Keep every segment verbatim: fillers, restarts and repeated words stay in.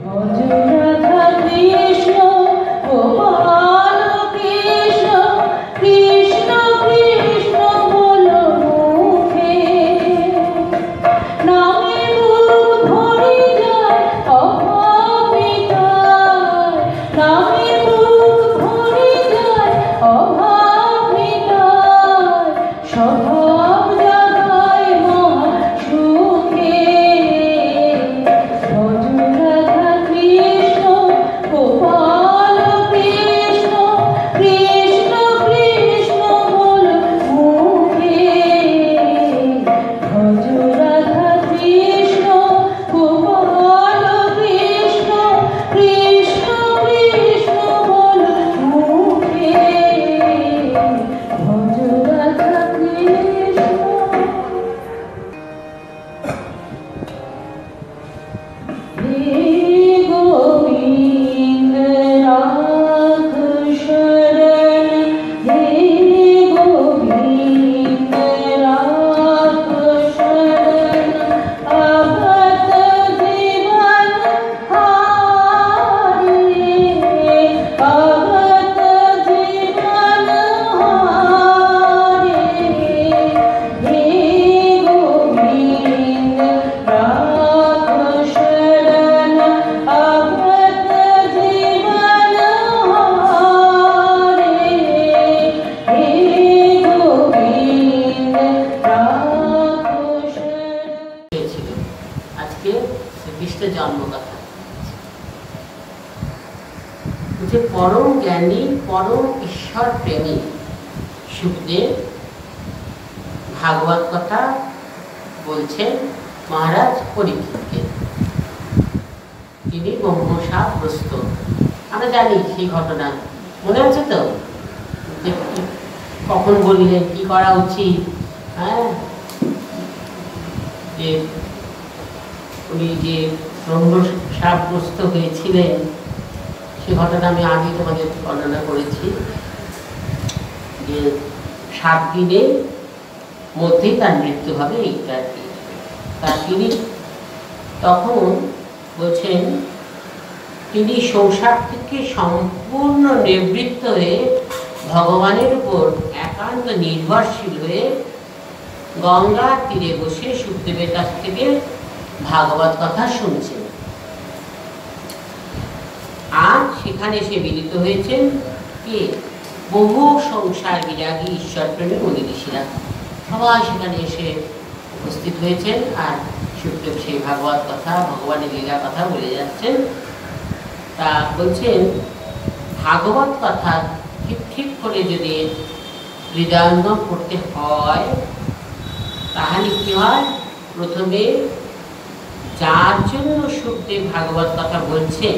परम ज्ञानी परम ईश्वर प्रेमी सुखदेव भागवत कथा बोलছেন महाराज परीक्षितকে তিনি ব্রহ্মশাপগ্রস্ত। আমরা জানি সেই ঘটনা, মনে আছে তো যে কখন বললেন কি করা উচিত। হ্যাঁ, যে উনি যে ব্রহ্মশাপগ্রস্ত হয়েছিলেন সে ঘটনা আমি আগে তোমাদের বর্ণনা করেছি যে সাত দিনের মধ্যেই তার মৃত্যু হবে এইটা আর কি। তা তিনি তখন বলছেন তিনি সংসার থেকে সম্পূর্ণ নিবৃত্ত হয়ে ভগবানের উপর একান্ত নির্ভরশীল হয়ে গঙ্গার তীরে বসে সুখদেবের কাছ থেকে ভাগবত কথা শুনছেন। আর সেখানে এসে মিলিত হয়েছেন কে? বহু সংসার বিরাগী ঈশ্বরপ্রেমী মুনি ঋষিরা সবাই সেখানে এসে উপস্থিত হয়েছেন। আর সুখদেব সেই ভাগবত কথা ভগবানের লীলা কথা বলে যাচ্ছেন। তা বলছেন ভাগবত কথা ঠিক ঠিক করে যদি হৃদয়ঙ্গম করতে হয় তাহলে কি হয়? প্রথমে যার জন্য সুখদেব ভাগবত কথা বলছেন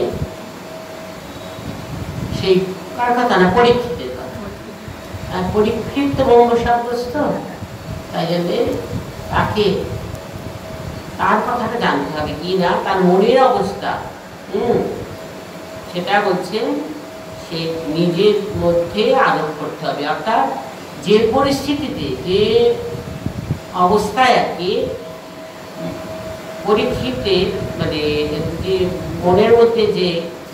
সেই কার কথা না, পরীক্ষিতের কথা। আর পরীক্ষিত তো ব্রহ্মশাপগ্রস্ত, তাই জন্যে তাকে তার কথাটা জানতে হবে কি না, তার মনের অবস্থা হুম সেটা বলছে সে নিজের মধ্যে আরোপ করতে হবে। অর্থাৎ যে পরিস্থিতিতে যে অবস্থায় আর কি পরীক্ষিতের মানে যে মনের মধ্যে যে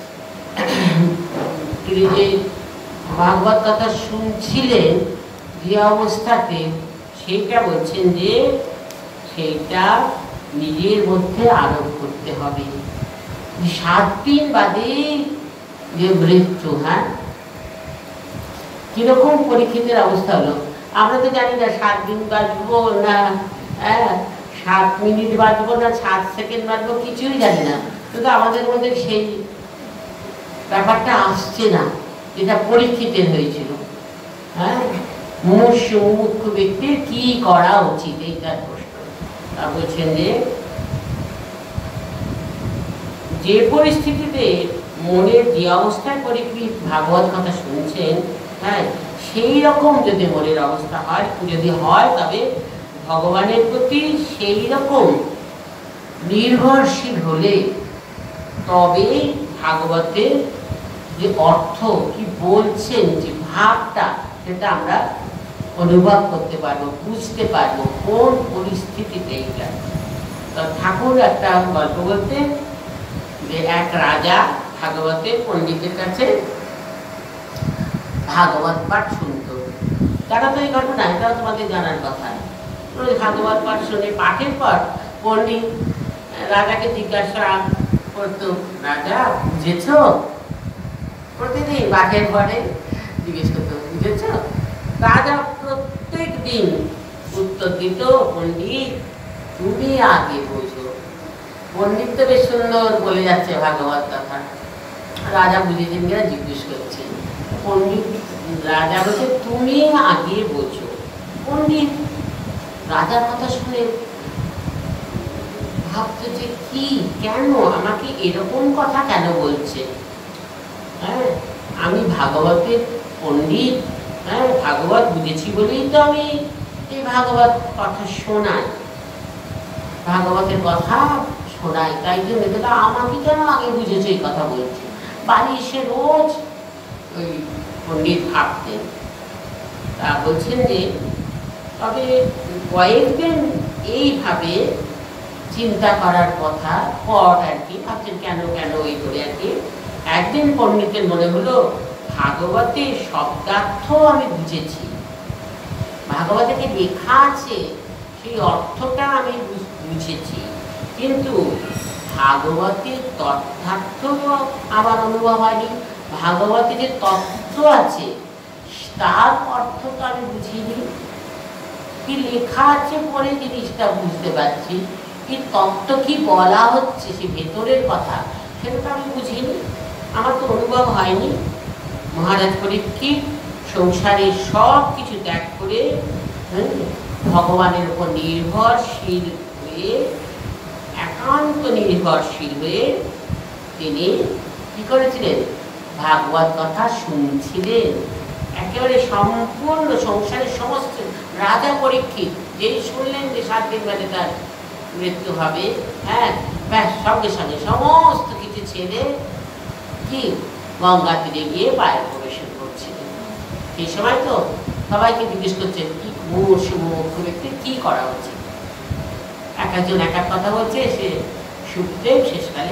তিনি যে ভাগবত কথা শুনছিলেন যে অবস্থাতে সেইটা বলছেন যে সেইটা নিজের মধ্যে আরোপ করতে হবে। সাত দিন বাদে যে মৃত্যু, হ্যাঁ কিরকম পরীক্ষিতের অবস্থা হলো আমরা তো জানি না। সাত দিন বাঁচবো না হ্যাঁ সাত মিনিট বাঁচবো না সাত সেকেন্ড বাঁচবো কিছুই জানি না, কিন্তু আমাদের মধ্যে সেই ব্যাপারটা আসছে না যেটা পরীক্ষিতের হয়েছিল। হ্যাঁ, মুমূর্ষু মুমুক্ষ ব্যক্তির কি করা উচিত এইটার প্রশ্ন। তা বলছেন যে যে পরিস্থিতিতে মনের যে অবস্থায় পরীক্ষিত ভাগবত কথা শুনছেন, হ্যাঁ সেই রকম যদি মনের অবস্থা হয় যদি হয় তবে ভগবানের প্রতি সেই রকম নির্ভরশীল হলে তবে ভাগবতের যে অর্থ কি বলছেন যে ভাবটা সেটা আমরা অনুভব করতে পারবো, বুঝতে পারবো কোন পরিস্থিতিতে এইটা। ঠাকুর একটা গল্প বলতে যে এক রাজা ভাগবতের পণ্ডিতের কাছে ভাগবত পাঠ শুনত। তারা তো এই ঘটনা, এটাও তোমাদের জানার কথা। ভাগবত পাঠ শুনে পাঠের পর পণ্ডিত রাজাকে জিজ্ঞাসা করতো, রাজা বুঝেছ? প্রতিদিন পাঠের পরে জিজ্ঞেস করতো, বুঝেছ? রাজা প্রত্যেক দিন উত্তর দিত, পণ্ডিত তুমি আগে বোঝো। পণ্ডিত তো বেশ সুন্দর বলে যাচ্ছে ভাগবত কথা, রাজা বুঝেছেন কিনা জিজ্ঞেস করছে। পণ্ডিত রাজা বলছে তুমি আগে বোঝো। পণ্ডিত রাজার কথা শুনে ভাবতো যে কি, কেন আমাকে এরকম কথা কেন বলছে? হ্যাঁ, আমি ভাগবতের পণ্ডিত, হ্যাঁ ভাগবত বুঝেছি বলেই তো আমি এই ভাগবত কথা শোনাই, ভাগবতের কথা শোনাই, তাই জন্য কিন্তু আমাকে কেন আগে বুঝেছে এই কথা বলছে। বাড়ি এসে রোজ ওই পণ্ডিত ভাবতেন। তা বলছেন যে তবে কয়েকদিন এইভাবে চিন্তা করার কথা পর আর কি ভাবছেন কেন কেন এই করে আর কি একদিন পণ্ডিতের মনে হলো ভাগবতের শব্দার্থ আমি বুঝেছি, ভাগবতে যে লেখা আছে সেই অর্থটা আমি বুঝেছি, কিন্তু ভাগবতের তথ্যার্থ আমার অনুভব হয়নি। ভাগবতে যে তত্ত্ব আছে তার অর্থ তো আমি বুঝিনি। কি লেখা আছে পরে জিনিসটা বুঝতে পারছি, কি তত্ত্ব কি বলা হচ্ছে সে ভেতরের কথা সেটা তো আমি বুঝিনি, আমার তো অনুভব হয়নি। মহারাজ পরীক্ষিত সংসারের সব কিছু ত্যাগ করে ভগবানের উপর নির্ভরশীল হয়ে, একান্ত নির্ভরশীল হয়ে তিনি কি করেছিলেন? ভাগবত কথা শুনছিলেন। একেবারে সম্পূর্ণ সংসারের সমস্ত রাজা পরীক্ষিত যেই শুনলেন যে সাত দিন বাদে তার মৃত্যু হবে, হ্যাঁ ব্যাস সঙ্গে সঙ্গে সমস্ত কিছু ছেড়ে কি গঙ্গা তীরে গিয়ে পায়ের প্রবেশন করছিলেন। সেই সময় তো সবাইকে জিজ্ঞেস করছেন কি মুমূর্ষু ব্যক্তি কি করা উচিত। এক একজন এক এক কথা বলছে। সে সুখদেব শেষকালে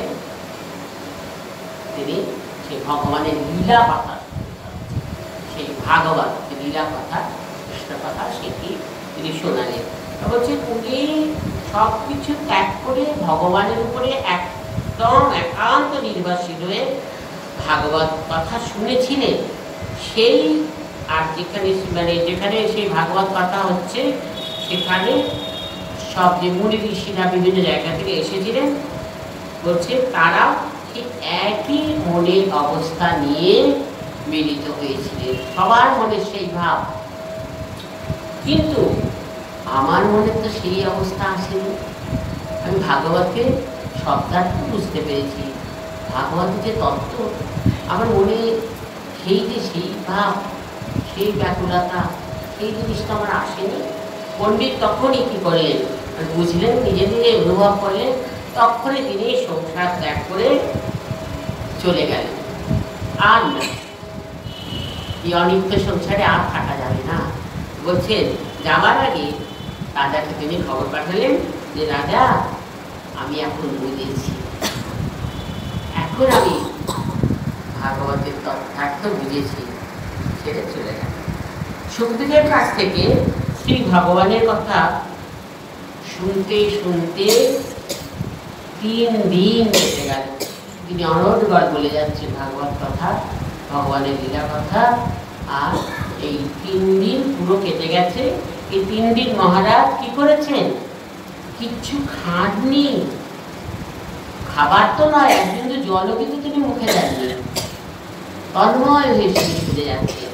তিনি সেই ভগবানের লীলা কথা, সেই ভাগবত লীলা কথা কৃষ্ণ কথা সেটি তিনি শোনালেন। বলছে উনি সব কিছু ত্যাগ করে ভগবানের উপরে একদম একান্ত নির্ভরশীল হয়ে ভাগবত কথা শুনেছিলেন। সেই আর যেখানে মানে যেখানে সেই ভাগবত কথা হচ্ছে সেখানে সব যে মুনি ঋষিরা বিভিন্ন জায়গা থেকে এসেছিলেন, বলছে তারা ঠিক একই মনের অবস্থা নিয়ে মিলিত হয়েছিলেন, সবার মনে সেই ভাব। কিন্তু আমার মনে তো সেই অবস্থা আসেনি। আমি ভাগবতকে শব্দার্থ বুঝতে পেরেছি, ভাগবতের যে তত্ত্ব আমার মনে সেই যে সেই ভাব, সেই ব্যাকুলতা, সেই জিনিসটা আমার আসেনি। পণ্ডিত তখনই কি করলেন, বুঝলেন, নিজে নিজে অনুভব করলেন, তখনই তিনি সংসার ত্যাগ করে চলে গেলেন। আর না, এই অনিত্য সংসারে আর থাকা যাবে না। বলছেন যাবার আগে রাজাকে তিনি খবর পাঠালেন যে রাজা আমি এখন বুঝেছি, এখন আমি ভাগবতের তথ্যার্থ বুঝেছি, ছেড়ে চলে গেল। সুখদেবের কাছ থেকে শ্রী ভগবানের কথা শুনতে শুনতে তিন দিন কেটে গেল। তিনি অনর্গল বলে যাচ্ছেন ভাগবত কথা, ভগবানের লীলা কথা। আর এই তিন দিন পুরো কেটে গেছে। এই তিন দিন মহারাজ কি করেছেন? কিচ্ছু খাননি, খাবার তো নয়, একদিন তো জলও কিন্তু তিনি মুখে দেননি, তন্ময় হয়ে ফিরে যাচ্ছে।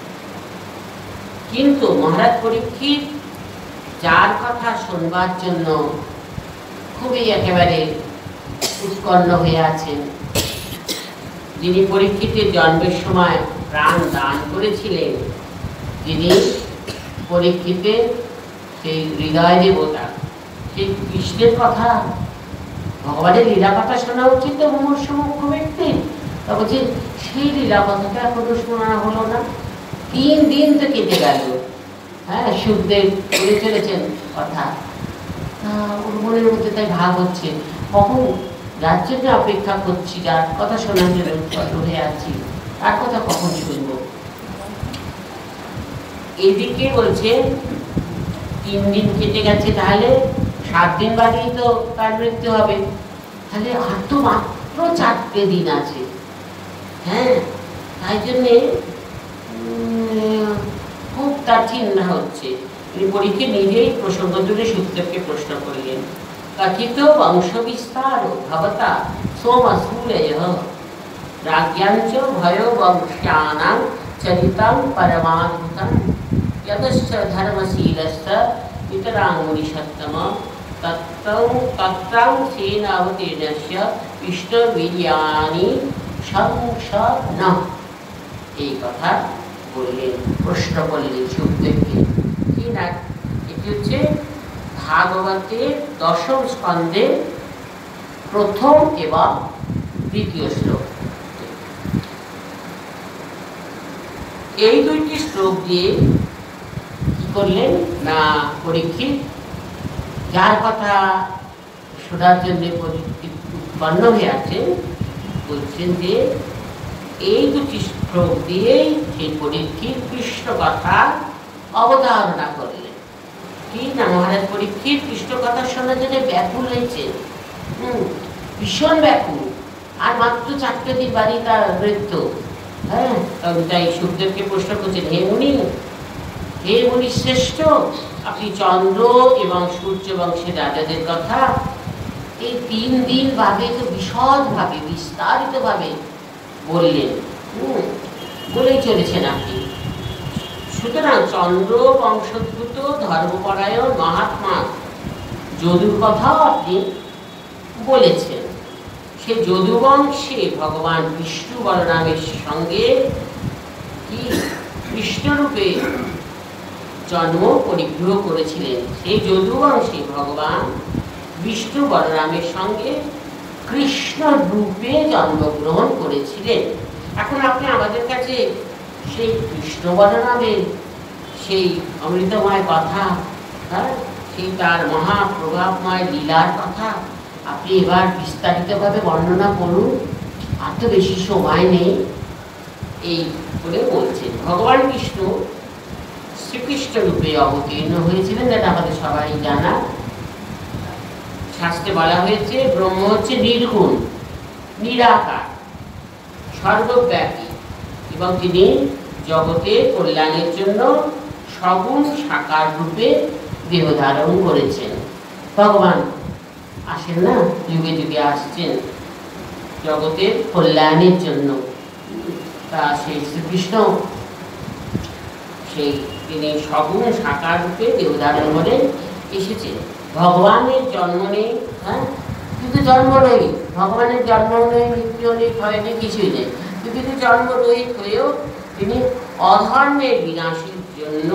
কিন্তু মহারাজ পরীক্ষিত যার কথা শুনবার জন্য খুবই একেবারে উৎকণ্ঠ হয়ে আছেন, যিনি পরীক্ষিতের জন্মের সময় প্রাণ দান করেছিলেন, যিনি পরীক্ষিতের সেই হৃদয় দেবতা, সেই কৃষ্ণের কথা, ভগবানের লীলা কথা শোনা উচিত তো মুমূর্ষু মুখ্য ব্যক্তি। তা বলছি সেই লীলা কথাটা এখনো শোনা হলো না। তিন দিন তো কেটে গেল। হ্যাঁ, সুখদেব বলে চলেছেন কথা, ওর মনের মধ্যে তাই ভাব হচ্ছে কখন যার জন্য অপেক্ষা করছি, যার কথা শোনার জন্য উৎপন্ন হয়ে আছি, তার কথা কখন শুনব? এদিকে বলছে তিন দিন কেটে গেছে, তাহলে সাত দিন বাদেই তো তার মৃত্যু হবে, তাহলে আর তো মাত্র চারটে দিন আছে। হ্যাঁ, তাই জন্যে খুব তার চিন্তা হচ্ছে। তিনি পরীক্ষে নিজেই প্রসঙ্গ তুলে সুখদেবকে প্রশ্ন করলেন, কথিত বংশ বিস্তার ভবতা সোমসূরয় রাজ্ঞাঞ্চ ভয় বংশ্যানাং চরিতং পরমাদ্ভুতং यतश्च धर्मशीलश्च पितराङ्मुनिषत्तम तत्तं तत्रां सेनावतीर्णस्य इष्टवीर्याणि संशन। এই কথা বললেন, প্রশ্ন করলেন সুখদেবকে। কি না, এটি হচ্ছে ভাগবতের দশম স্কন্ধের প্রথম এবং দ্বিতীয় শ্লোক। এই দুইটি শ্লোক দিয়ে করলেন না পরীক্ষিত, যার কথা শোনার জন্য উৎপন্ন হয়ে আছেন, বলছেন যে এই দুটি শ্লোক দিয়েই সেই পরীক্ষিত কৃষ্ণ কথা অবতারণা করলেন। কি না, মহারাজ পরীক্ষিত কৃষ্ণ কথা শোনার জন্য ব্যাকুল হয়েছে, হম ভীষণ ব্যাকুল, আর মাত্র চারটে দিন বাড়ি তার মৃত্যু। হ্যাঁ, তাই সুখদেবকে প্রশ্ন করছেন, হে মুনি, হে মুনি শ্রেষ্ঠ, আপনি চন্দ্র এবং সূর্য বংশের রাজাদের কথা এই তিন দিন ভাবে তো বিশদ ভাবে বিস্তারিত ভাবে বললেন, হম বলেই চলেছেন আপনি। সুতরাং চন্দ্র বংশোদ্ভূত ধর্মপরায়ণ মহাত্মা যদুর কথাও আপনি বলেছেন। সে যদুবংশে ভগবান বিষ্ণু বলরামের সঙ্গে কি কৃষ্ণরূপে জন্ম পরিগ্রহ করেছিলেন। সেই যদুবংশে ভগবান বিষ্ণু বলরামের সঙ্গে কৃষ্ণ রূপে জন্মগ্রহণ করেছিলেন। এখন আপনি আমাদের কাছে সেই কৃষ্ণ বলরামের সেই অমৃতময় কথা, হ্যাঁ সেই তার মহাপ্রভাবময় লীলার কথা আপনি এবার বিস্তারিতভাবে বর্ণনা করুন, আর তো বেশি সময় নেই। এই বলে বলছেন ভগবান বিষ্ণু শ্রীকৃষ্ণ রূপে অবতীর্ণ হয়েছিলেন, যেটা আমাদের সবাই জানা। শাস্ত্রে বলা হয়েছে ব্রহ্ম হচ্ছে নির্গুণ, নিরাকার, সর্বব্যাপী, এবং তিনি জগতের কল্যাণের জন্য সগুণ সাকার রূপে দেহ ধারণ করেছেন। ভগবান আসেন না, যুগে যুগে আসছেন জগতের কল্যাণের জন্য। তা সেই শ্রীকৃষ্ণ সেই তিনি সগুণ সাকার রূপে দেহ ধারণ করে এসেছেন। ভগবানের জন্ম নেই, হ্যাঁ কিন্তু জন্ম নেই, ভগবানের জন্ম নেই, মৃত্যু নেই, ক্ষয় নেই, কিছুই নেই, কিন্তু জন্ম রহিত হয়েও তিনি অধর্মের বিনাশের জন্য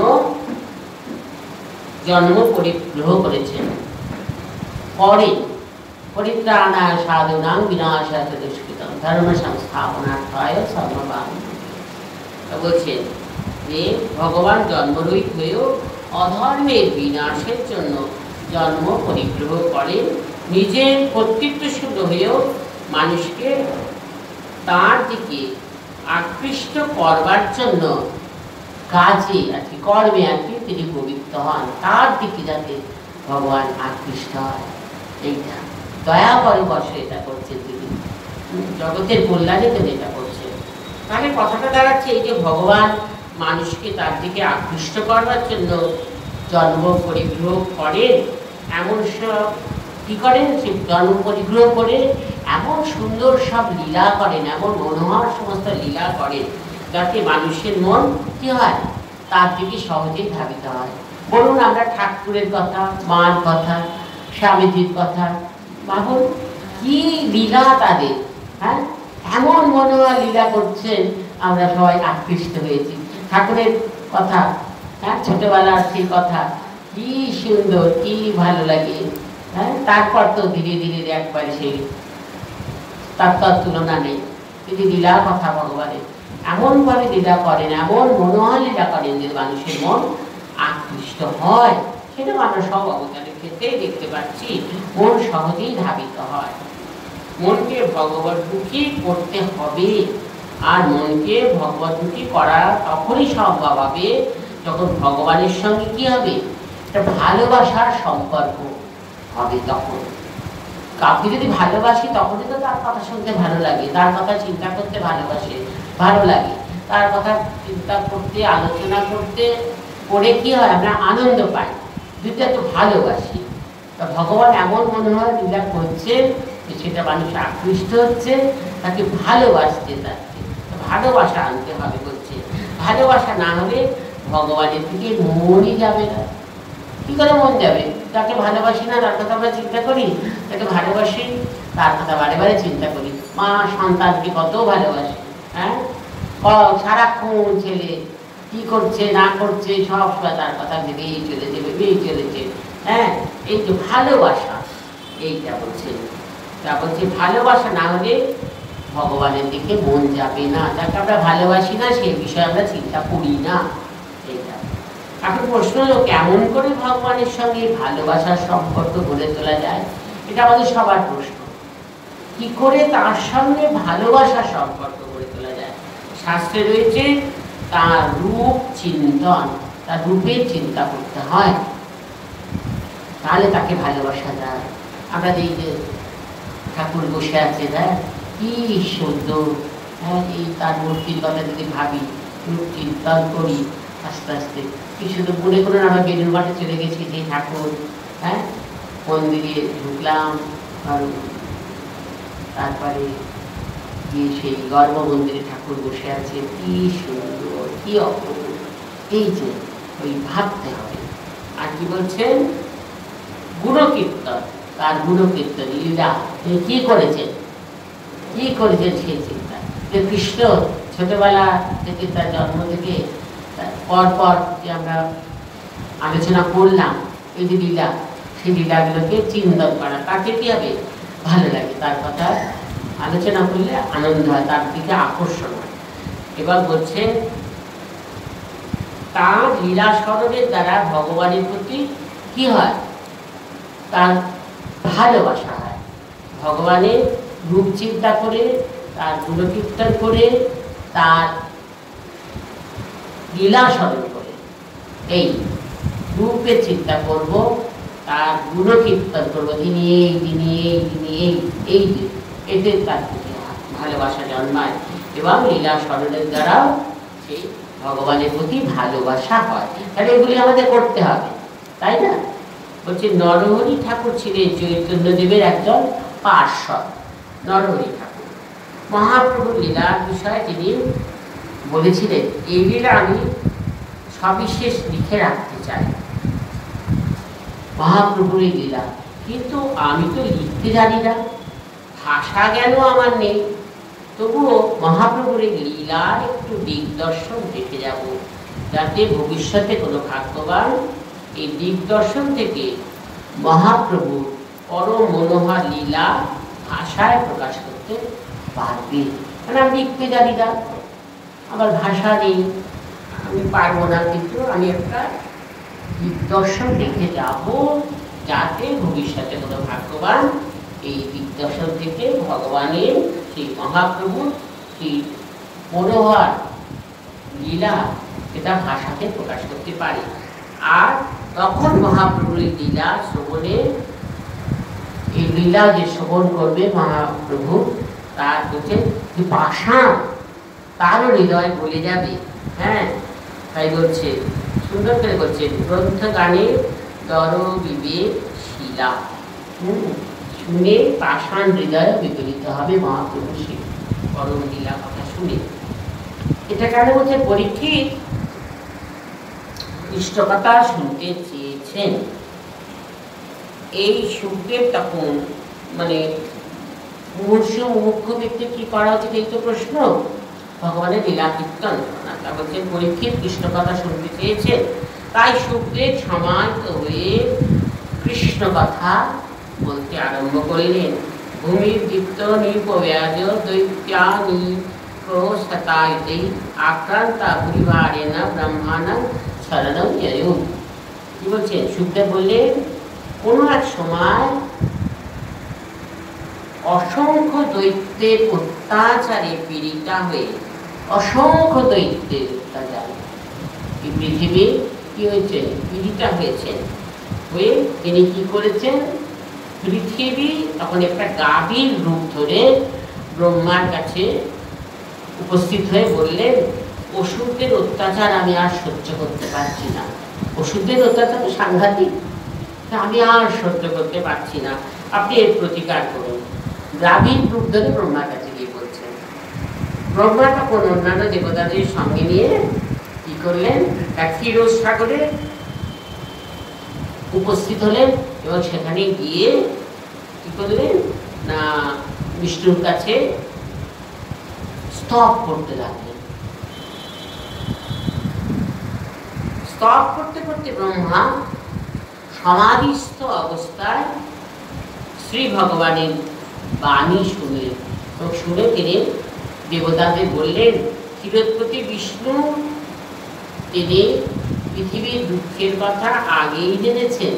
জন্ম পরিগ্রহ করেছেন। পরে পরিত্রাণায় সাধুনাং বিনাশায় দুষ্কৃতম ধর্ম সংস্থাপনার্থায় সর্ববান বলছেন যে ভগবান জন্মরহিত হয়েও অধর্মের বিনাশের জন্য জন্ম পরিগ্রহ করেন, নিজের কর্তৃত্বশূন্য হয়েও মানুষকে তার দিকে আকৃষ্ট করবার জন্য কাজে আর কি কর্মে আর কি তিনি প্রবৃত্ত হন, তার দিকে যাতে ভগবান আকৃষ্ট হয়। এইটা দয়া পরবশে এটা করছেন তিনি, জগতের কল্যাণে তিনি এটা করছেন। তাহলে কথাটা দাঁড়াচ্ছে এই যে ভগবান মানুষকে তার দিকে আকৃষ্ট করবার জন্য জন্ম পরিগ্রহ করেন, এমন সব কী করেন, সে জন্ম পরিগ্রহ করে এমন সুন্দর সব লীলা করেন, এমন মনোহর সমস্ত লীলা করেন, যাতে মানুষের মন কী হয়, তার দিকে সহজেই ধাবিত হয়। বলুন, আমরা ঠাকুরের কথা, মার কথা, স্বামীজির কথা ভাবুন, কি লীলা তাদের, হ্যাঁ এমন মনোহর লীলা করছেন, আমরা সবাই আকৃষ্ট হয়েছি। ঠাকুরের কথা, হ্যাঁ ছোটবেলার সেই কথা কি সুন্দর, কি ভালো লাগে, হ্যাঁ তারপর তো ধীরে ধীরে একবারে সেই তার তার তুলনা নেই। কিন্তু লীলার কথা ভগবানের এমনভাবে লীলা করেন, এমন মনোহর লীলা করেন যে মানুষের মন আকৃষ্ট হয়। সেটা আমরা সব অবতারের ক্ষেত্রেই দেখতে পাচ্ছি, মন সহজেই ধাবিত হয়। মনকে ভগবদ্মুখী করতে হবে। আর মনকে ভগবদ্মুখী করা তখনই সম্ভব হবে যখন ভগবানের সঙ্গে কি হবে, একটা ভালোবাসার সম্পর্ক হবে। তখন কাউকে যদি ভালোবাসি তখনই তো তার কথা শুনতে ভালো লাগে, তার কথা চিন্তা করতে ভালোবাসে ভালো লাগে, তার কথা চিন্তা করতে আলোচনা করতে করে কি হয়, আমরা আনন্দ পাই, যদি এত ভালোবাসি। তা ভগবান এমন মনে হয় লীলা করছে সেটা মানুষ আকৃষ্ট হচ্ছে, তাকে ভালোবাসতে চাচ্ছে, ভালোবাসা আনতে হবে বলছে। ভালোবাসা না হলে ভগবানের দিকে মনই যাবে না। কি করে মন যাবে? তাকে ভালোবাসি না, তার কথা আমরা চিন্তা করি, তাকে ভালোবাসি, তার কথা বারে বারে চিন্তা করি। মা সন্তানকে কত ভালোবাসে, হ্যাঁ, সারাক্ষণ ছেলে কি করছে না করছে সব সময় তার কথা ভেবেই চলেছে ভেবেই চলেছে হ্যাঁ, এই যে ভালোবাসা, এইটা বলছে। তা বলছে ভালোবাসা না হলে ভগবানের দিকে মন যাবে না। যাকে আমরা ভালোবাসি না সেই বিষয়ে আমরা চিন্তা করি না। এইটা এখন প্রশ্ন হলো, কেমন করে ভগবানের সঙ্গে ভালোবাসার সম্পর্ক গড়ে তোলা যায়? এটা আমাদের সবার প্রশ্ন। কি করে তার সঙ্গে ভালোবাসার সম্পর্ক গড়ে তোলা যায়? শাস্ত্রে রয়েছে তার রূপ চিন্তন, তার রূপের চিন্তা করতে হয়, তাহলে তাকে ভালোবাসা যায়। আমরা এই যে ঠাকুর বসে আছে, হ্যাঁ, কি সুন্দর, হ্যাঁ, এই তার মূর্তির কথা যদি ভাবি, রূপ চিন্তন করি আস্তে আস্তে, কি শুধু মনে করুন আমরা বেলুর মাঠে চলে গেছি, যে ঠাকুর, হ্যাঁ, মন্দিরে ঢুকলাম, আর তারপরে গিয়ে সেই গর্ভ মন্দিরে ঠাকুর বসে আছে, কি সুন্দর, কি অপূর্ব, এই যে ওই ভাবতে হবে। আর কি বলছেন, গুণকীর্তন, তার গুণকীর্তন লীলা, কি করেছেন কি করেছেন সেই চিন্তা। যে কৃষ্ণ ছোটবেলা থেকে তার জন্ম থেকে পরপর যে আমরা আলোচনা করলাম, এই যে লীলা, সেই লীলাগুলোকে চিন্তন করা, তাকে কি হবে, ভালো লাগে, তার কথা আলোচনা করলে আনন্দ হয়, তার দিকে আকর্ষণ হয়। এবার বলছেন তার লীলা স্মরণের দ্বারা ভগবানের প্রতি কি হয়, তার ভালোবাসা হয়। ভগবানের রূপ চিন্তা করে, তার গুণকীর্তন করে, তার লীলা স্মরণ করে, এই রূপের চিন্তা করব, তার গুণকীর্তন করবো, তিনি এই তিনি এই তিনি এই এই এতে তার প্রতি ভালোবাসা জন্মায়। এবং লীলা স্মরণের দ্বারাও সেই ভগবানের প্রতি ভালোবাসা হয়। তাহলে এগুলি আমাদের করতে হবে, তাই না? বলছে নরহরি ঠাকুর ছিলেন চৈতন্যদেবের একজন পার্ষদ। নরহরি ঠাকুর মহাপ্রভুর লীলার বিষয়ে তিনি বলেছিলেন, এই লীলা আমি সবিশেষ লিখে রাখতে চাই, মহাপ্রভুর এই লীলা, কিন্তু আমি তো লিখতে জানি না, ভাষা জ্ঞানও আমার নেই, তবুও মহাপ্রভুর এই লীলার একটু দিগদর্শন দেখে যাব, যাতে ভবিষ্যতে কোনো ভাগ্যবান এই দিগদর্শন থেকে মহাপ্রভু পরম মনোহর লীলা ভাষায় প্রকাশ করতে পারবে। কারণ আমি লিখতে জানি না, আমার ভাষা নেই, আমি পারবো না, কিন্তু আমি একটা দিগদর্শন দেখে যাব, যাতে ভবিষ্যতে কোনো ভাগ্যবান এই দিগদর্শন থেকে ভগবানের সেই মহাপ্রভুর সেই মনোহর লীলা এটা ভাষাতে প্রকাশ করতে পারে। আর তখন মহাপ্রভুর লীলা শ্রবণে, এই লীলা যে শ্রবণ করবে মহাপ্রভু, তার হচ্ছে পাষাণ, তারও হৃদয় বলে যাবে। হ্যাঁ, তাই বলছে, সুন্দর করে বলছে, গ্রন্থ গানে দর বিবেক শিলা, হম শুনে পাষাণ হৃদয় বিগলিত হবে মহাপ্রভু সেই পরম লীলা কথা শুনে। এটা কেন বলছে, পরীক্ষিত কৃষ্ণকথা শুনতে চেয়েছেন। এই সুখদেব তখন মানে মুমূর্ষু মুখ্য ব্যক্তি কি করা উচিত, এই তো প্রশ্ন, ভগবানের লীলা কীর্তন। তা বলছেন পরীক্ষিত কৃষ্ণকথা শুনতে চেয়েছেন, তাই সুখদেব সমাহিত হয়ে কৃষ্ণ কথা বলতে আরম্ভ করলেন। ভূমির দীপ্ত নিপব্যাজ দৈত্যানি প্রসতায়তে আক্রান্তা পরিবারেণ ব্রহ্মাণং শরণং যয়ৌ। কি বলছেন, সুখদেব বললেন, কোনো এক সময় অসংখ্য দৈত্যের অত্যাচারে পীড়িতা হয়ে, অসংখ্য দৈত্যের অত্যাচারে এই পৃথিবী কি হয়েছে, পীড়িতা হয়েছেন। হয়ে তিনি কি করেছেন, পৃথিবী তখন একটা গাভীর রূপ ধরে ব্রহ্মার কাছে উপস্থিত হয়ে বললেন, অসুরদের অত্যাচার আমি আর সহ্য করতে পারছি না। অসুরদের অত্যাচার তো সাংঘাতিক, আমি আর সহ্য করতে পারছি না, আপনি এর প্রতিকার করুন। গাভীর রূপ ধরে ব্রহ্মার কাছে গিয়ে বলছেন। ব্রহ্মা তখন অন্যান্য দেবতাদের সঙ্গে নিয়ে কি করলেন, এক ক্ষীর সাগরে উপস্থিত হলেন এবং সেখানে গিয়ে কি করলেন না, বিষ্ণুর কাছে স্তব করতে লাগলেন। স্তব করতে করতে ব্রহ্মা সমাধিস্থ অবস্থায় শ্রী ভগবানের বাণী শুনলেন এবং শুনে তিনি দেবতাদের বললেন, ক্ষীরোৎপত্তি বিষ্ণু তিনি পৃথিবীর দুঃখের কথা আগেই জেনেছেন।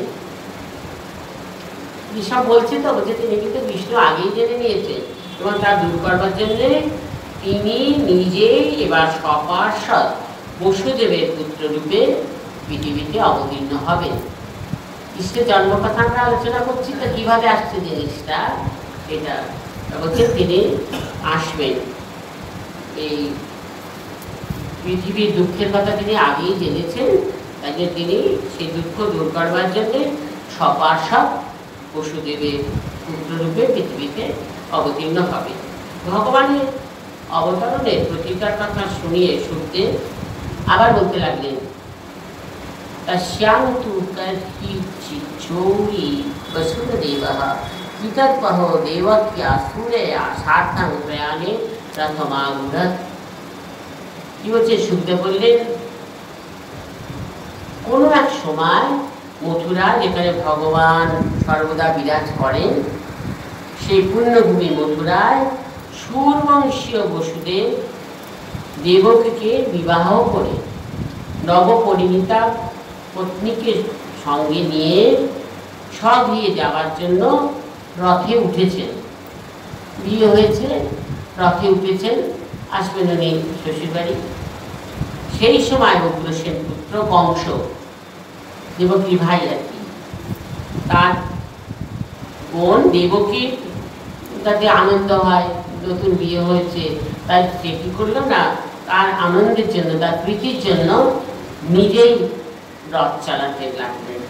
সব বলছে তো বলছে তিনি কিন্তু বিষ্ণু আগেই জেনে নিয়েছেন এবং তা দূর করবার জন্য তিনি নিজেই এবার সপার্ষদ বসুদেবের পুত্ররূপে পৃথিবীতে অবতীর্ণ হবেন। কৃষ্ণের জন্মকথা আমরা আলোচনা করছি, তো কিভাবে আসছে জিনিসটা, এটা বলছে তিনি আসবেন। এই পৃথিবীর দুঃখের কথা তিনি আগেই জেনেছেন, তাই জন্য তিনি সেই দুঃখ দূর করবার জন্য সপার্ষদ বসুদেবের পুত্ররূপে পৃথিবীতে অবতীর্ণ হবে। ভগবানের অবতরণের প্রতিকার কথা শুনিয়ে শুনতে আবার বলতে লাগলেন, তস্যাং তু কর্হিচিচ্ছৌরি বসুদেবঃ কিতৎপহ দেবক্যা সুরেয়া সার্ধং প্রয়াণে রথমারূঢ়। কি বলছে, শুনতে বললেন, কোনো এক সময় মথুরা, যেখানে ভগবান সর্বদা বিরাজ করেন, সেই পুণ্যভূমি মথুরায় সুরবংশীয় বসুদেব দেবকীকে বিবাহ করে নবপরিণীতা পত্নীকে সঙ্গে নিয়ে স্বগৃহে যাওয়ার জন্য রথে উঠেছেন। বিয়ে হয়েছে, রথে উঠেছেন, আসবেন উনি শ্বশুরবাড়ি। সেই সময় উগ্রসেন পুত্র কংস, দেবকীর ভাই আর কি, তার বোন দেবকীর তাতে আনন্দ হয়, নতুন বিয়ে হয়েছে, তাই সে কি করলো না, তার আনন্দের জন্য, তার প্রীতির জন্য নিজেই রথ চালাতে লাগলেন।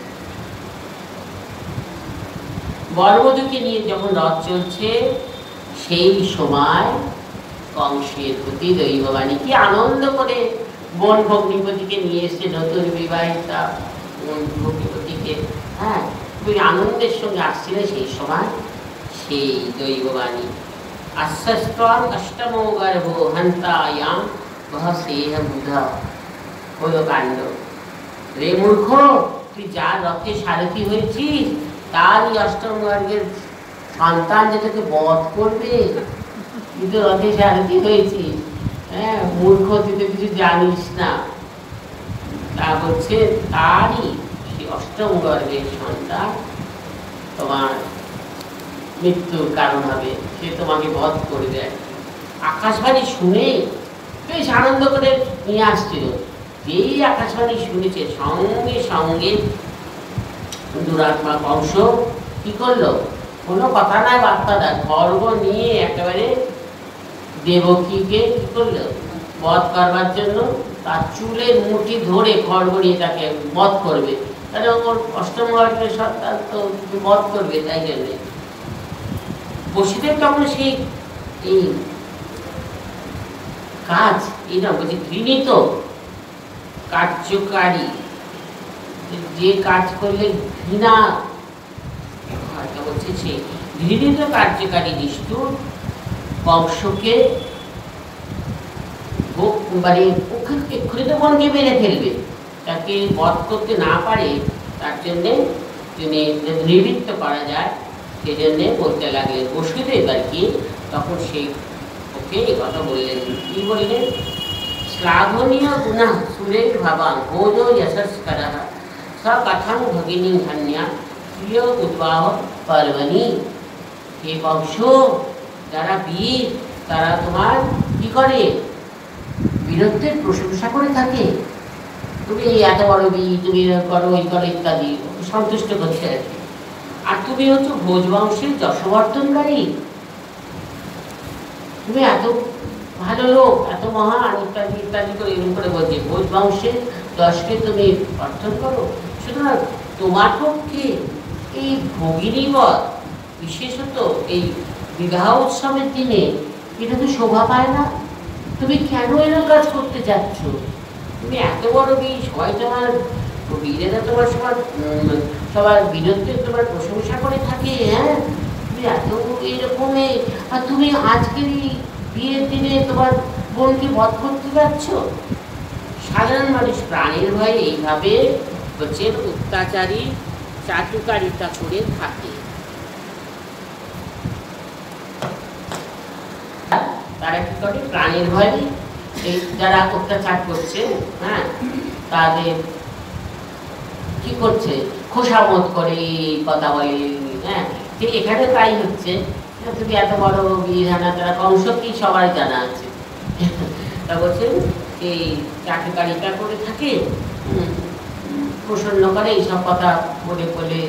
বরবধূকে নিয়ে যখন রথ চলছে, সেই সময় কংসের প্রতি দৈববাণী কি আনন্দ করে বোন ভগ্নিপতিকে নিয়ে এসছে, নতুন বিবাহিতা ভগ্নিপতিকে, হ্যাঁ খুবই আনন্দের সঙ্গে আসছিলেন। সেই সময় সেই দৈববাণী, আশ্বাস্ত্রং অষ্টমো গর্ভ হন্তায়াম বহসেহ বুধ। হলো কাণ্ড, রে মূর্খ, তুই যার রথে সারথি হয়েছিস তারই অষ্টম গর্ভের সন্তান যে তোকে বধ করবে, তুই তো রথে সারথি হয়েছিস, হ্যাঁ মূর্খ, তুই তো কিছু জানিস না। তা বলছে তারই সেই অষ্টম গর্ভের সন্তান তোমার মৃত্যুর কারণ হবে, সে তোমাকে বধ করবে। আকাশবাণী শুনে বেশ আনন্দ করে নিয়ে আসছিল। যেই আকাশবাণী শুনেছে, সঙ্গে সঙ্গে দুরাত্মা কংস কি করলো, কোনো কথা নাই বার্তা দেয়, খড়গ নিয়ে একেবারে দেবকীকে কি করলো, বধ করবার জন্য তার চুলের মুঠি ধরে খড়গ নিয়ে তাকে বধ করবে। তাহলে ওর অষ্টম গর্ভের সন্তান তো বধ করবে, তাই জন্যে বসুদেব তখন সেই এই কাজ, এইরকম বলছি ঘৃণিত কার্যকারী, যে কাজ করলে ঘৃণা বলছে, সেই ঘৃণিত কার্যকারী নিষ্ঠুর কংসকে মানে এক্ষুনি তো মনকে মেরে ফেলবে, তাকে বধ করতে না পারে, তার জন্যে তিনি নিবৃত্ত করা যায়, সেই জন্যে বলতে লাগলেন। বসুদেব আর কি তখন সেই ওকে এই কথা বললেন, কি বললেন, শ্লাঘনীয় গুণা সুরের ভাবাং ভোজ যশস্কর স কথং ভগিনী ধন্যা প্রিয় উদ্বাহ পার্বণী। হে বংশ, যারা বীর তারা তোমার কি করে? বীরত্বের প্রশংসা করে থাকে। তুমি এত বড় বীর, তুমি করো ওই করো ইত্যাদি সন্তুষ্ট করছে আর কি। আর তুমি হচ্ছে ভোজ বংশের যশবর্ধনকারী, তুমি এত ভালো লোক, এত মহান ইত্যাদি ইত্যাদি করে এরকম করে বলছে। ভোজ বংশের যশকে তুমি অর্জন করো। সুতরাং তোমার পক্ষে এই ভগিনী বধ, বিশেষত এই বিবাহ উৎসবের দিনে, এটা তো শোভা পায় না। তুমি কেন এরকম কাজ করতে যাচ্ছ? তুমি এত বড় বীর, সবাই তোমার বীরেরা তোমার সবার সবার বীরত্বের তোমার প্রশংসা করে থাকে। হ্যাঁ, তুমি এত এরকমে, আর তুমি আজকের এই বিয়ের দিনে তোমার বোনকে বধ করতে যাচ্ছ। সাধারণ মানুষ প্রাণের ভয়ে এইভাবে হচ্ছে অত্যাচারী চাটুকারিতা করে থাকে। তারা কি করে? প্রাণের ভয়ে এই যারা অত্যাচার করছে, হ্যাঁ, তাদের কি করছে? খোসামত করে কথা বলে। হ্যাঁ, ঠিক এখানে তাই হচ্ছে। তুমি এত বড় বিধানা, তারা কংস কি সবাই জানা আছে। তা বলছেন এই চাটুকারিতা করে থাকে, প্রসন্ন করে এইসব কথা বলে বলে।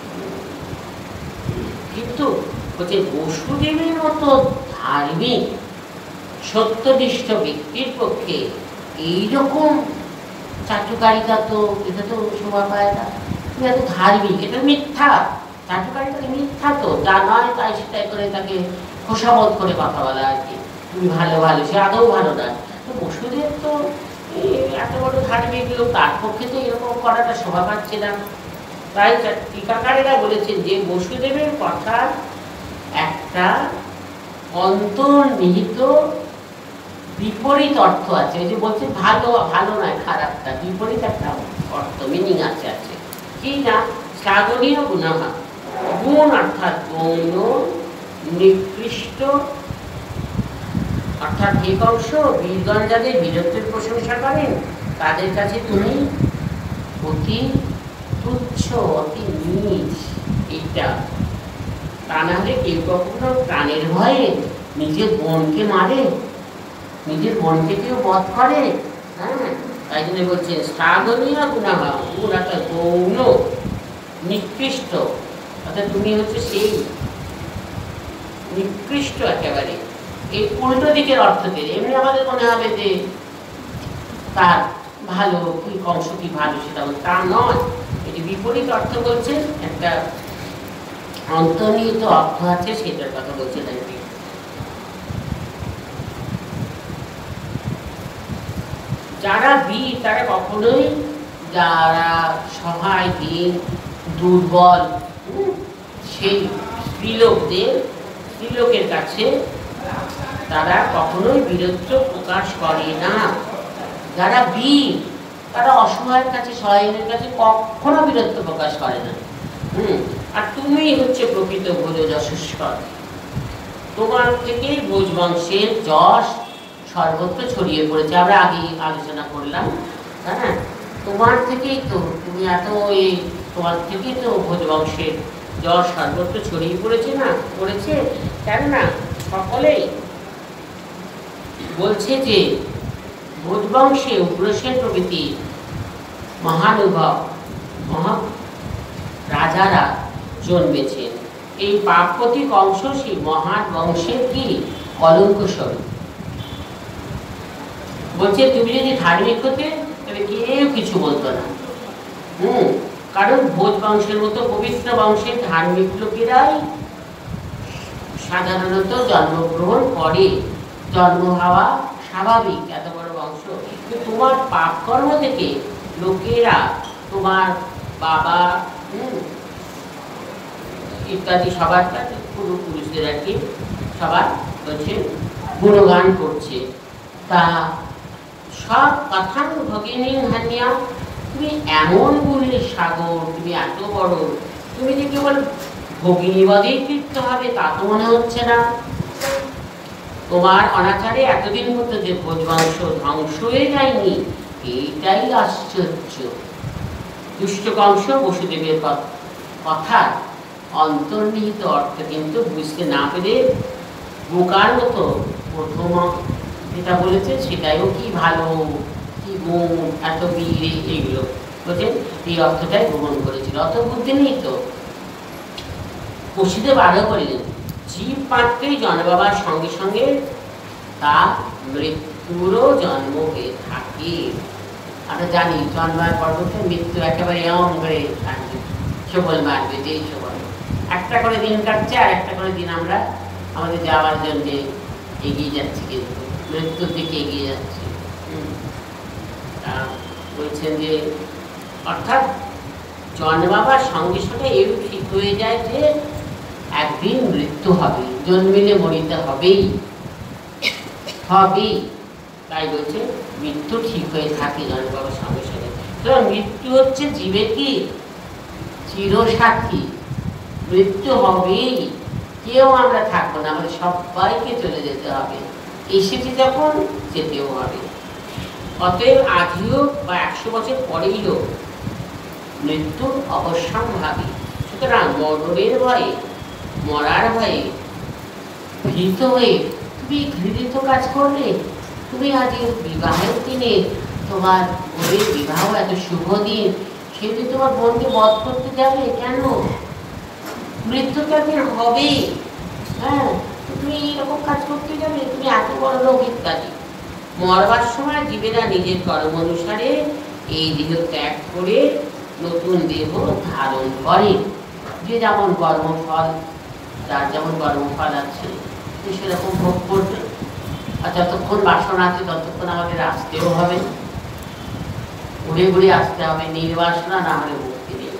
কিন্তু বলছে বসুদেবের মতো ধার্মিক সত্যনিষ্ঠ ব্যক্তির পক্ষে এইরকম চাটুকারিতা তো, এটা তো শোভা পায় না। তুমি এত ধার্মিক, এটা মিথ্যা। চাটুকারিতা মিথ্যা, তো যা নয় তাই সেটাই করে তাকে খোসামত করে কথা বলা আর কি। তুমি ভালো ভালো, সে আদৌ ভালো নয়। তো বসুদেব তো এত বড় ধার্মিক লোক, তার পক্ষে তো এরকম করাটা শোভা পাচ্ছে না। তাই টিকাকারেরা বলেছেন যে বসুদেবের কথা একটা অন্তর্নিহিত বিপরীত অর্থ আছে। ওই যে বলছে ভালো ভালো নয়, খারাপটা বিপরীত একটা অর্থ, মিনিং আছে আছে কি না? সাধনীয় গুণাহা, গুণ অর্থাৎ গৌণ নিকৃষ্ট, অর্থাৎ হে কংস, বীরগণ যাদের বীরত্বের প্রশংসা করেন তাদের কাছে তুমি অতি তুচ্ছ, অতি নীচ। এটা তা না হলে কেউ কখনো প্রাণের ভয়ে নিজের বোনকে মারে, নিজের বোনকে কেউ বধ করে। হ্যাঁ, তাই জন্য বলছেন সাধনীয় গুণাহা, গুণ অর্থাৎ গৌণ নিকৃষ্ট, অর্থাৎ তুমি হচ্ছে সেই নিকৃষ্ট একেবারে। এই উল্টো দিকের অর্থ দিয়ে এমনি আমাদের মনে হবে যে তার ভালো কি, কংস কি ভালো, সেটা তা নয়। এটি বিপরীত অর্থ বলছেন, একটা অন্তর্নিহিত অর্থ আছে, সেটার কথা বলছেন আর কি। যারা বীর তারা কখনোই, যারা সহায় হীন দুর্বল সেই স্ত্রীলোকদের, স্ত্রীলোকের কাছে তারা কখনোই বীরত্ব প্রকাশ করে না। যারা বীর তারা অসহায়ের কাছে, সহায়ের কাছে কখনো বীরত্ব প্রকাশ করে না। হুম আর তুমি হচ্ছে প্রকৃত ভোজ যশস্বর। তোমার থেকেই ভোজ বংশের যশ সর্বত্র ছড়িয়ে পড়েছে। আমরা আগেই আলোচনা করলাম। হ্যাঁ, তোমার থেকেই তো, তুমি এত এই তোমার থেকেই তো ভোজ বংশের যশ সর্বত্র ছড়িয়ে পড়েছে না, পড়েছে। কেননা সকলেই বলছে যে ভোজ বংশে উগ্রসেন প্রভৃতি মহানুভব মহা রাজারা জন্মেছেন। এই পাপপতি কংস সেই মহান বংশের কি কলঙ্ক স্বরূপ। বলছে তুমি যদি ধার্মিক হতে তবে কেউ কিছু বলতো না। হুম কারণ ভোজ বংশের মতো পবিত্র বংশের ধার্মিক লোকেরাই সাধারণত জন্মগ্রহণ করে, জন্ম হওয়া স্বাভাবিক এত বড় বংশ। কিন্তু তোমার পাপ কর্ম থেকে লোকেরা, তোমার বাবা হুম ইত্যাদি সবার পূর্বপুরুষদের আর কি সবার হচ্ছে গুণগান করছে। তা সব কথান ভগিনী হানিয়া, তুমি এমন গুণের সাগর, তুমি এত বড়, তুমি যে কেবল ভগিনীবাদেই তৃপ্ত হবে তা তো মনে হচ্ছে না। তোমার অনাচারে এতদিন মতো যে ভোজ বংশ ধ্বংস হয়ে যায়নি, এইটাই আশ্চর্য। দুষ্ট কংস বসুদেবের কথা অন্তর্নিহিত অর্থ কিন্তু বুঝতে না পেরে বোকার মতো প্রথম যেটা বলেছে সেটাইও কি ভালো, কি গুণ, এত বীর, এইগুলো বলছেন এই অর্থটাই গ্রহণ করেছিল। অত বুদ্ধি নেই তো। বসুদেব আরো বললেন, জীব মাত্রই জন্মাবার সঙ্গে সঙ্গে তা মৃত্যুরও জন্ম হয়ে থাকে। আমরা জানি জন্মার পর মৃত্যু একেবারে এমন করে থাকবে, সবল মারবে, যেই সবল একটা করে দিন কাটছে আর একটা করে দিন আমরা আমাদের যাওয়ার জন্য এগিয়ে যাচ্ছি, কিন্তু মৃত্যুর দিকে এগিয়ে যাচ্ছি। বলছেন যে অর্থাৎ জন্মাবার সঙ্গে সঙ্গে এরূপ ঠিক হয়ে যায় যে একদিন মৃত্যু হবে, জন্মিলে মরিতে হবেই হবেই। তাই বলছে মৃত্যু ঠিক হয়ে থাকে জন্মাবার সঙ্গে সঙ্গে। তো মৃত্যু হচ্ছে জীবের কি চিরসাক্ষী, মৃত্যু হবেই, কেউ আমরা থাকবো না, আমাদের সবাইকে চলে যেতে হবে, এসেছি যখন যেতেও হবে। অতএব আজই হোক বা একশো বছর পরেই হোক মৃত্যু অবশ্যম্ভাবী। সুতরাং মরণের ভয়ে, মরার ভয়ে ভীত হয়ে তুমি ঘৃণিত কাজ করলে, তুমি আজ বিবাহের দিনে তোমার বোনের বিবাহ, এত শুভ দিন, সেদিন তোমার বোনকে বধ করতে যাবে কেন? মৃত্যু তো একদিন হবেই, হ্যাঁ, তুমি এইরকম কাজ করতে যাবে, তুমি এত বড় লোক ইত্যাদি। মরবার সময় জীবেরা নিজের কর্ম অনুসারে এই দেহ ত্যাগ করে নতুন দেহ ধারণ করে। যে যেমন কর্মফল, যার যেমন কর্মফল আছে সেরকম ভোগ করবে। আর যতক্ষণ বাসনা আছে ততক্ষণ আমাদের আসতেও হবে, ঘুরে ঘুরে আসতে হবে, নির্বাসনা না হলে মুক্তি নেই।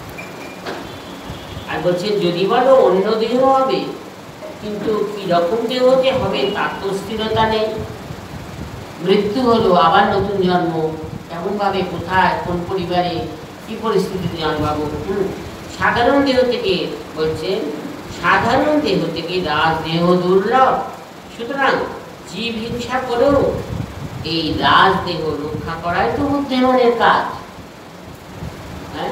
আর বলছেন যদি বলো অন্য দেহ হবে, কিন্তু কিরকম দেহ যে হবে তার তো স্থিরতা নেই। মৃত্যু হলো আবার নতুন জন্ম, কেমন ভাবে, কোথায়, কোন পরিবারে, কি পরিস্থিতিতে জন্মাবো। হম সাধারণ দেহ থেকে বলছেন, সাধারণ দেহ থেকে রাজ দেহ দুর্লভ। সুতরাং জীব হিংসা করেও এই রাজ দেহ রক্ষা করাই তো বুদ্ধিমানের কাজ। হ্যাঁ,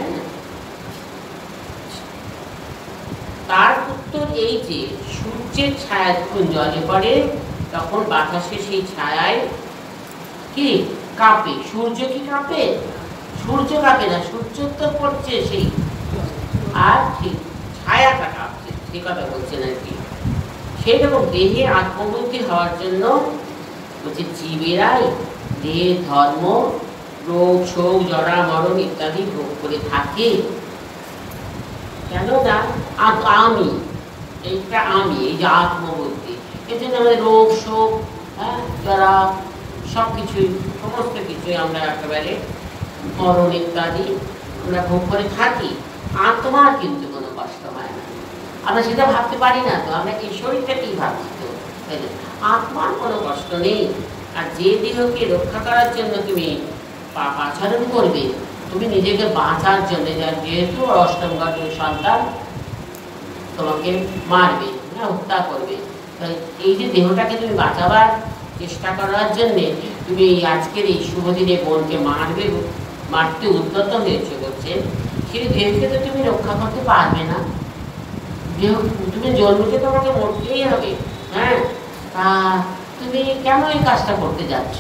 তার উত্তর এই যে সূর্যের ছায়া যখন জলে পড়ে তখন বাতাসে সেই ছায়ায় কি কাঁপে। সূর্য কি কাঁপে? সূর্য কাঁপে না, সূর্য তো পড়ছে সেই, আর ঠিক ছায়াটা কাঁপছে, সে কথা বলছেন আর কি। সেই রকম দেহে আত্মবুদ্ধি হওয়ার জন্য বলছে জীবেরাই দেহের ধর্ম, রোগ, শোক, জরা, মরণ ইত্যাদি ভোগ করে থাকে। কেন না আমি, এইটা আমি, এই যে আত্মবুদ্ধি, এর জন্য আমাদের রোগ, শোক, হ্যাঁ, জরা, সব কিছুই, সমস্ত কিছুই আমরা একেবারে মরণ ইত্যাদি আমরা ভোগ করে থাকি। আত্মার কিন্তু কোনো কষ্ট হয় না, আমরা সেটা ভাবতে পারি না। তো আমরা এই শরীরটাকেই ভাবছি, তো আত্মার কোনো কষ্ট নেই। আর যে দেহকে রক্ষা করার জন্য তুমি পাপ আচরণ করবে, তুমি নিজেকে বাঁচার জন্য, যার যেহেতু অষ্টম ঘরের সন্তান তোমাকে মারবে, হত্যা করবে, তাই এই যে দেহটাকে তুমি বাঁচাবার চেষ্টা করার জন্যে তুমি আজকের এই শুভ দিনে বোনকে মারবে, মারতে উদ্যত হয়েছে বলছে, সেই দেহকে তো তুমি রক্ষা করতে পারবে না। দেহ তুমি জন্মকে তোমাকে মরতেই হবে। হ্যাঁ, তা তুমি কেন এই কাজটা করতে যাচ্ছ?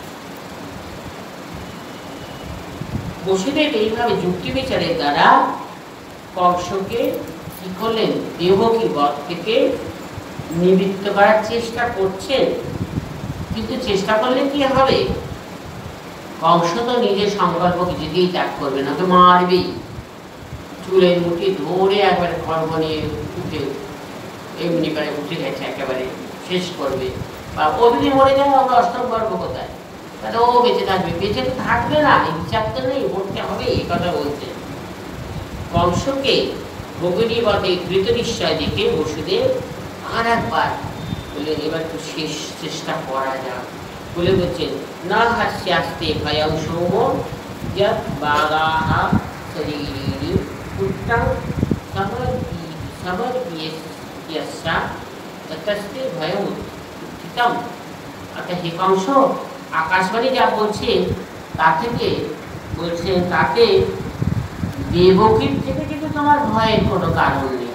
বসুদেব এইভাবে যুক্তি বিচারের দ্বারা কংসকে কি করলেন, দেবকী বধ থেকে নিবৃত্ত করার চেষ্টা করছেন। কিন্তু চেষ্টা করলে কি হবে? কংস তো নিজের সংকল্প কিছুতেই ত্যাগ করবে না, তো মারবেই। চুলের মুঠি ধরে একবারে খড়গ নিয়ে উঠে এমনি করে উঠে গেছে, একেবারে শেষ করবে। বা ও যদি মরে যায় আমরা অষ্টম গর্ব কোথায়? তাহলে ও বেঁচে থাকবে, বেঁচে তো থাকবে না, ইচ্ছা তো নেই, মরতে হবে, এই কথা বলছে। কংসকে ভগিনী বধে কৃত নিশ্চয় দেখে বসুদেব আর একবার বললেন এবার তো শেষ চেষ্টা করা যাক বলে বলছেন, না হাস্যাস্তে ভয়ং সৌম যৎ বাগাহা শরীরি পুত্রাং সমর্পি সমর্পিয়স্যা ততস্তে ভয়ং উত্থিতম। অর্থাৎ হে কংস, আকাশবাণী যা বলছে তা থেকে বলছেন, তাতে দেবকীর থেকে কিন্তু তোমার ভয়ের কোনো কারণ নেই।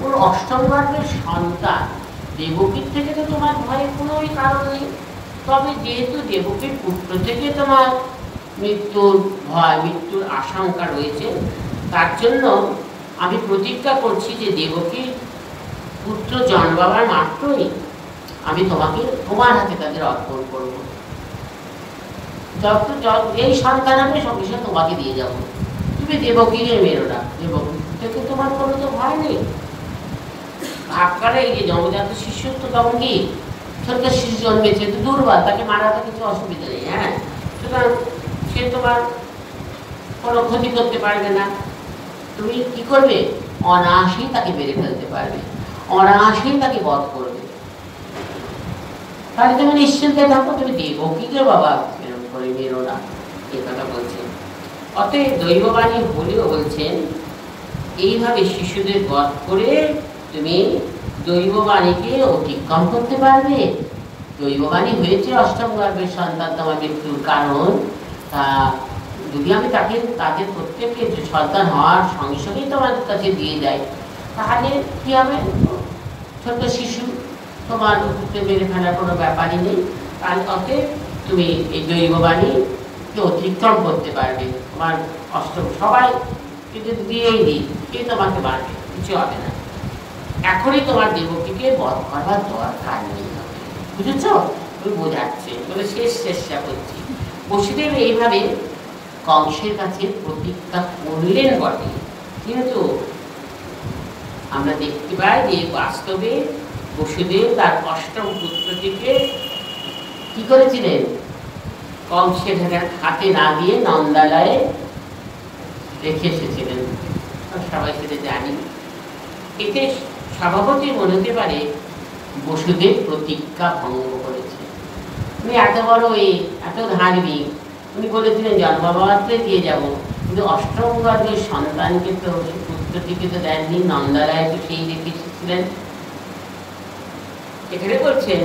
ওর অষ্টম গর্ভের সন্তান দেবকীর থেকে তো তোমার ভয়ের কোনোই কারণ নেই। তবে যেহেতু দেবকীর পুত্র থেকে তোমার মৃত্যুর ভয়, মৃত্যুর আশঙ্কা রয়েছে, তার জন্য আমি প্রতিজ্ঞা করছি যে দেবকীর পুত্র জন্মাবার মাত্রই আমি তোমাকে তোমার হাতে তাদের অর্পণ করবো। যত এই সন্তান আমি সঙ্গে সঙ্গে তোমাকে দিয়ে যাবো, তুমি দেবকীকে মেরো না। দেবকী থেকে তোমার কোনো তো ভয় নেই। ভাবকালে এই যে জন্মজাত শিশু তো তখন কি ছোট্ট শিশু জন্মেছে, তো দুর্বল, তাকে মারাতে কিছু অসুবিধা নেই। হ্যাঁ, সুতরাং সে তোমার কোনো ক্ষতি করতে পারবে না। তুমি কি করবে? অনায়াসেই তাকে মেরে ফেলতে পারবে, অনায়াসেই তাকে বধ করবে। তাহলে তুমি নিশ্চিন্তে থাকো, তুমি দেবকীকে বাবা এরকম করে মেরো না, এ কথা বলছেন। অতএব দৈববাণী হলেও বলছেন এইভাবে শিশুদের বধ করে তুমি দৈববাণীকে অতিক্রম করতে পারবে। দৈববাণী হয়েছে অষ্টম গর্ভের সন্তান তোমার মৃত্যুর কারণ। তা যদি আমি তাকে তাদের প্রত্যেককে সন্তান হওয়ার সঙ্গে সঙ্গেই তোমার কাছে দিয়ে যাই, তাহলে কি হবে? ছোট শিশু, তোমার ওকে মেরে ফেলার কোনো ব্যাপারই নেই। আর অতএব তুমি এই দৈববাণীকে অতিক্রম করতে পারবে। তোমার অষ্টম সবাই কিন্তু দিয়েই দিই, কে তোমাকে মারবে? কিছু হবে না। এখনই তোমার দেবকীকে বধ করবার দরকার নেই, বুঝেছ? তুমি বোঝাচ্ছে, তবে শেষ চেষ্টা করছি। বসুদেব এইভাবে কংসের কাছে প্রতিজ্ঞা করলেন বটে, কিন্তু আমরা দেখতে পাই যে বাস্তবে বসুদেব তার অষ্টম পুত্রটিকে কি করেছিলেন? কংসের হাতে না দিয়ে নন্দালয়ে রেখে এসেছিলেন। সবাই সেটা জানি। এতে স্বভাবতই মনে হতে পারে বসুদেব প্রতিজ্ঞা ভঙ্গ করেছে। উনি এত বড় এই এত ধার্মিক, উনি বলেছিলেন জন্মমাত্রে দিয়ে যাব, কিন্তু অষ্টম গর্ভের সন্তানকে তো পুত্রটিকে তো দেননি, নন্দালয়ে তো সেই রেখে এসেছিলেন। এখানে বলছেন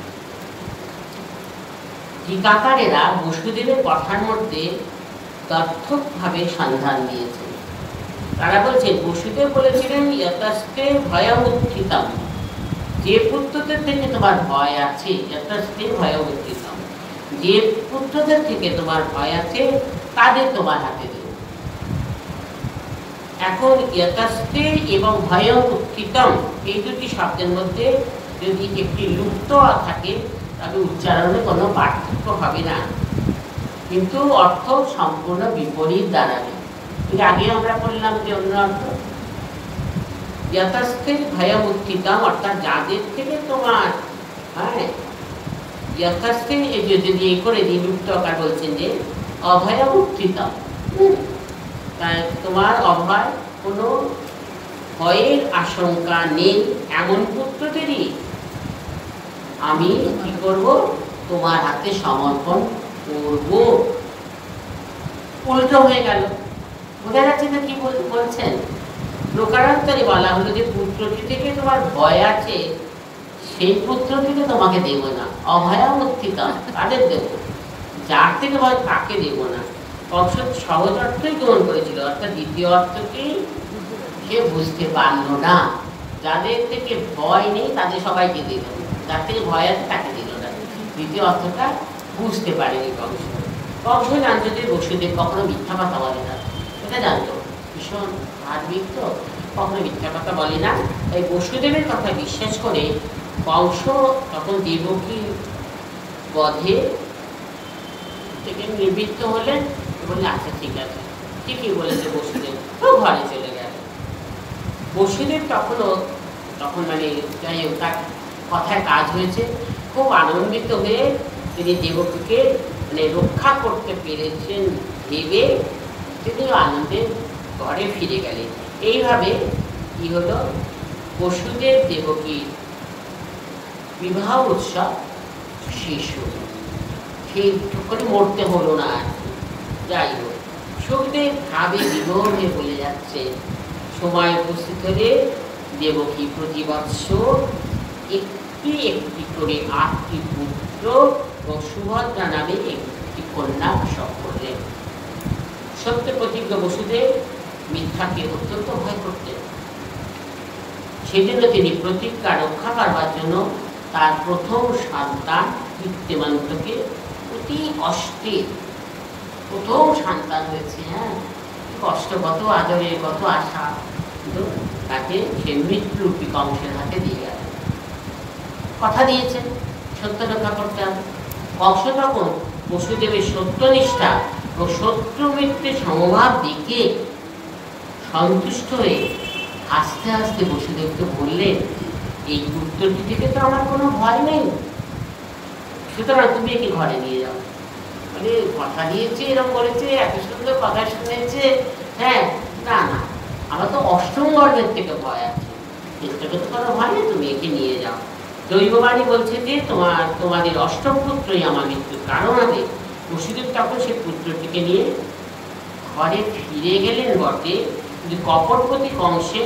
টিকাকারেরা বসুদেবের কথার মধ্যে তথ্যভাবে সন্ধান দিয়েছে। তারা বলছে বসুদেব বলেছিলেন যথাস্তে ভয়মুত্থিতম, যে পুত্রদের থেকে তোমার ভয় আছে, যথাস্তে ভয়মুত্থিতম, যে পুত্রদের থেকে তোমার ভয় আছে তাদের তোমার হাতে দেব। এখন যথাস্তে এবং ভয়মুত্থিতম এই দুটি শব্দের মধ্যে যদি একটি লুপ্ত থাকে তবে উচ্চারণে কোনো পার্থক্য হবে না, কিন্তু অর্থ সম্পূর্ণ বিপরীত দাঁড়াবে। আগে আমরা বললাম যে অন্য অর্থ যথাস্থির ভয়মুত্থিতম, অর্থাৎ যাদের থেকে তোমার হ্যাঁ যথাস্থির যদি এ করে দিই লুপ্ত আকার বলছেন যে অভয়মুত্থিতম, তাই তোমার অভয় কোনো ভয়ের আশঙ্কা নেই এমন পুত্রদেরই আমি কি করব? তোমার হাতে সমর্পণ করব। উল্টো হয়ে গেল। বোঝা যাচ্ছে না কি বলছেন? প্রকারান্তরে বলা হলো যে পুত্রটি থেকে তোমার ভয় আছে, সেই পুত্রটিকে তোমাকে দেব না। অভয়ামুত্থিতম তাদের দেব, যার থেকে ভয় তাকে দেব না। কংস সহজ অর্থই গ্রহণ করেছিল, অর্থাৎ দ্বিতীয় অর্থটি সে বুঝতে পারল না। যাদের থেকে ভয় নেই তাদের সবাইকে দিল, যার থেকে ভয় আছে তাকে দিল না। দ্বিতীয় অর্থটা বুঝতে পারেনি কংস। কংস জানতো যে বসুদেব কখনো মিথ্যা কথা বলে না, এটা জানতো, ভীষণ ধার্মিক তো, কখনো মিথ্যা কথা বলে না। তাই বসুদেবের কথা বিশ্বাস করে কংস তখন দেবকী বধে থেকে নিবৃত্ত হলেন। বললেন আচ্ছা ঠিক আছে, ঠিকই বলেছে বসুদেব, তো ঘরে চলে গেল। বসুদেব তখনও তখন মানে যাই হোক তার কথায় কাজ হয়েছে, খুব আনন্দিত হয়ে তিনি দেবকীকে মানে রক্ষা করতে পেরেছেন ভেবে তিনি আনন্দে ঘরে ফিরে গেলেন। এইভাবে কি হলো? বসুদেব দেবকীর বিবাহ উৎসব শেষ হল। সেই করে মরতে হলো না। যাই হোক, সুখদেব ভাবে বিভোর হয়ে বলে যাচ্ছে, সময় উপস্থিত হলে দেবকী প্রতি বৎসর একটি একটি করে আটটি পুত্র ও সুভদ্রা নামে একটি কন্যা প্রসব করলেন। সত্য প্রতিজ্ঞ বসুদেব মিথ্যাকে অত্যন্ত ভয় করতেন। সেই জন্য তিনি প্রতিজ্ঞা রক্ষা করবার জন্য তার প্রথম সন্তান কৃত্যমন্তকে অতি কষ্টে, প্রথম সন্তান হয়েছে, হ্যাঁ, কষ্ট, কত আদরে, কত আশা, কিন্তু তাকে সে মৃত্যুরূপী কংসের হাতে দিয়ে গেল। কথা দিয়েছেন সত্য রক্ষা করতে হবে। কংস তখন বসুদেবের সত্যনিষ্ঠা ও শত্রু মিত্রের সমভাব দেখে সন্তুষ্ট হয়ে হাসতে হাসতে বসুদেবকে বললেন, এই পুত্রটি থেকে তো আমার কোনো ভয় নেই, সুতরাং তুমি একে ঘরে নিয়ে যাও। মানে কথা দিয়েছে, এরকম বলেছে, এত সুন্দর কথা শুনেছে, হ্যাঁ, না না, আমার তো অষ্টম গর্ভের থেকে ভয় আছে, এর থেকে তো কোনো ভয় নেই, তুমি একে নিয়ে যাও। দৈববাণী বলছে যে তোমার তোমাদের অষ্টম পুত্রই আমার মৃত্যুর কারণ হবে। বসুদেব তখন সে পুত্রটিকে নিয়ে ঘরে ফিরে গেলেন বটে, কিন্তু কপটপতি কংসে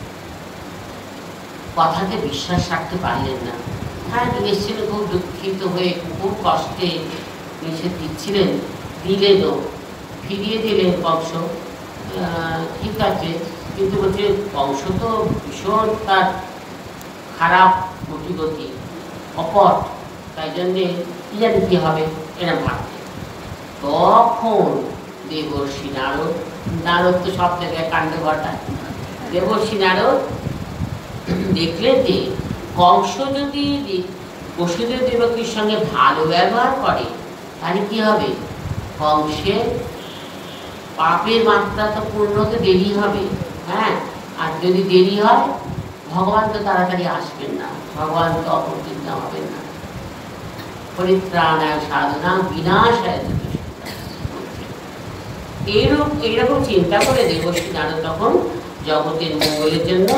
কথাতে বিশ্বাস রাখতে পারলেন না। হ্যাঁ, এসেছিলেন খুব দুঃখিত হয়ে, খুব কষ্টে নিষেধ দিচ্ছিলেন, দিলেনও, ফিরিয়ে দিলেন কংস, ঠিক আছে, কিন্তু বলছে কংস তো ভীষণ তার খারাপ গতিগতি, অপট, তাই জন্যে কি জানি কি হবে এরা ভাবছে। তখন দেবর্ষি নারদ, নারদ তো সব জায়গায় কাণ্ড ঘটায়, দেবর্ষি নারদ দেখলেন যে কংস যদি বসুদেব দেবকীর সঙ্গে ভালো ব্যবহার করে তাহলে কি হবে, কংসের পাপের মাত্রা তো পূর্ণ হতে দেরি হবে, হ্যাঁ, আর যদি দেরি হয় ভগবান তো তাড়াতাড়ি আসবেন না, ভগবান তো অপরচিন্ত হবেন না। পরিত্রাণায় সাধনা বিনাশায়, এইরূপ এইরকম চিন্তা করে দেবর্ষি নারদ তখন জগতের মঙ্গলের জন্য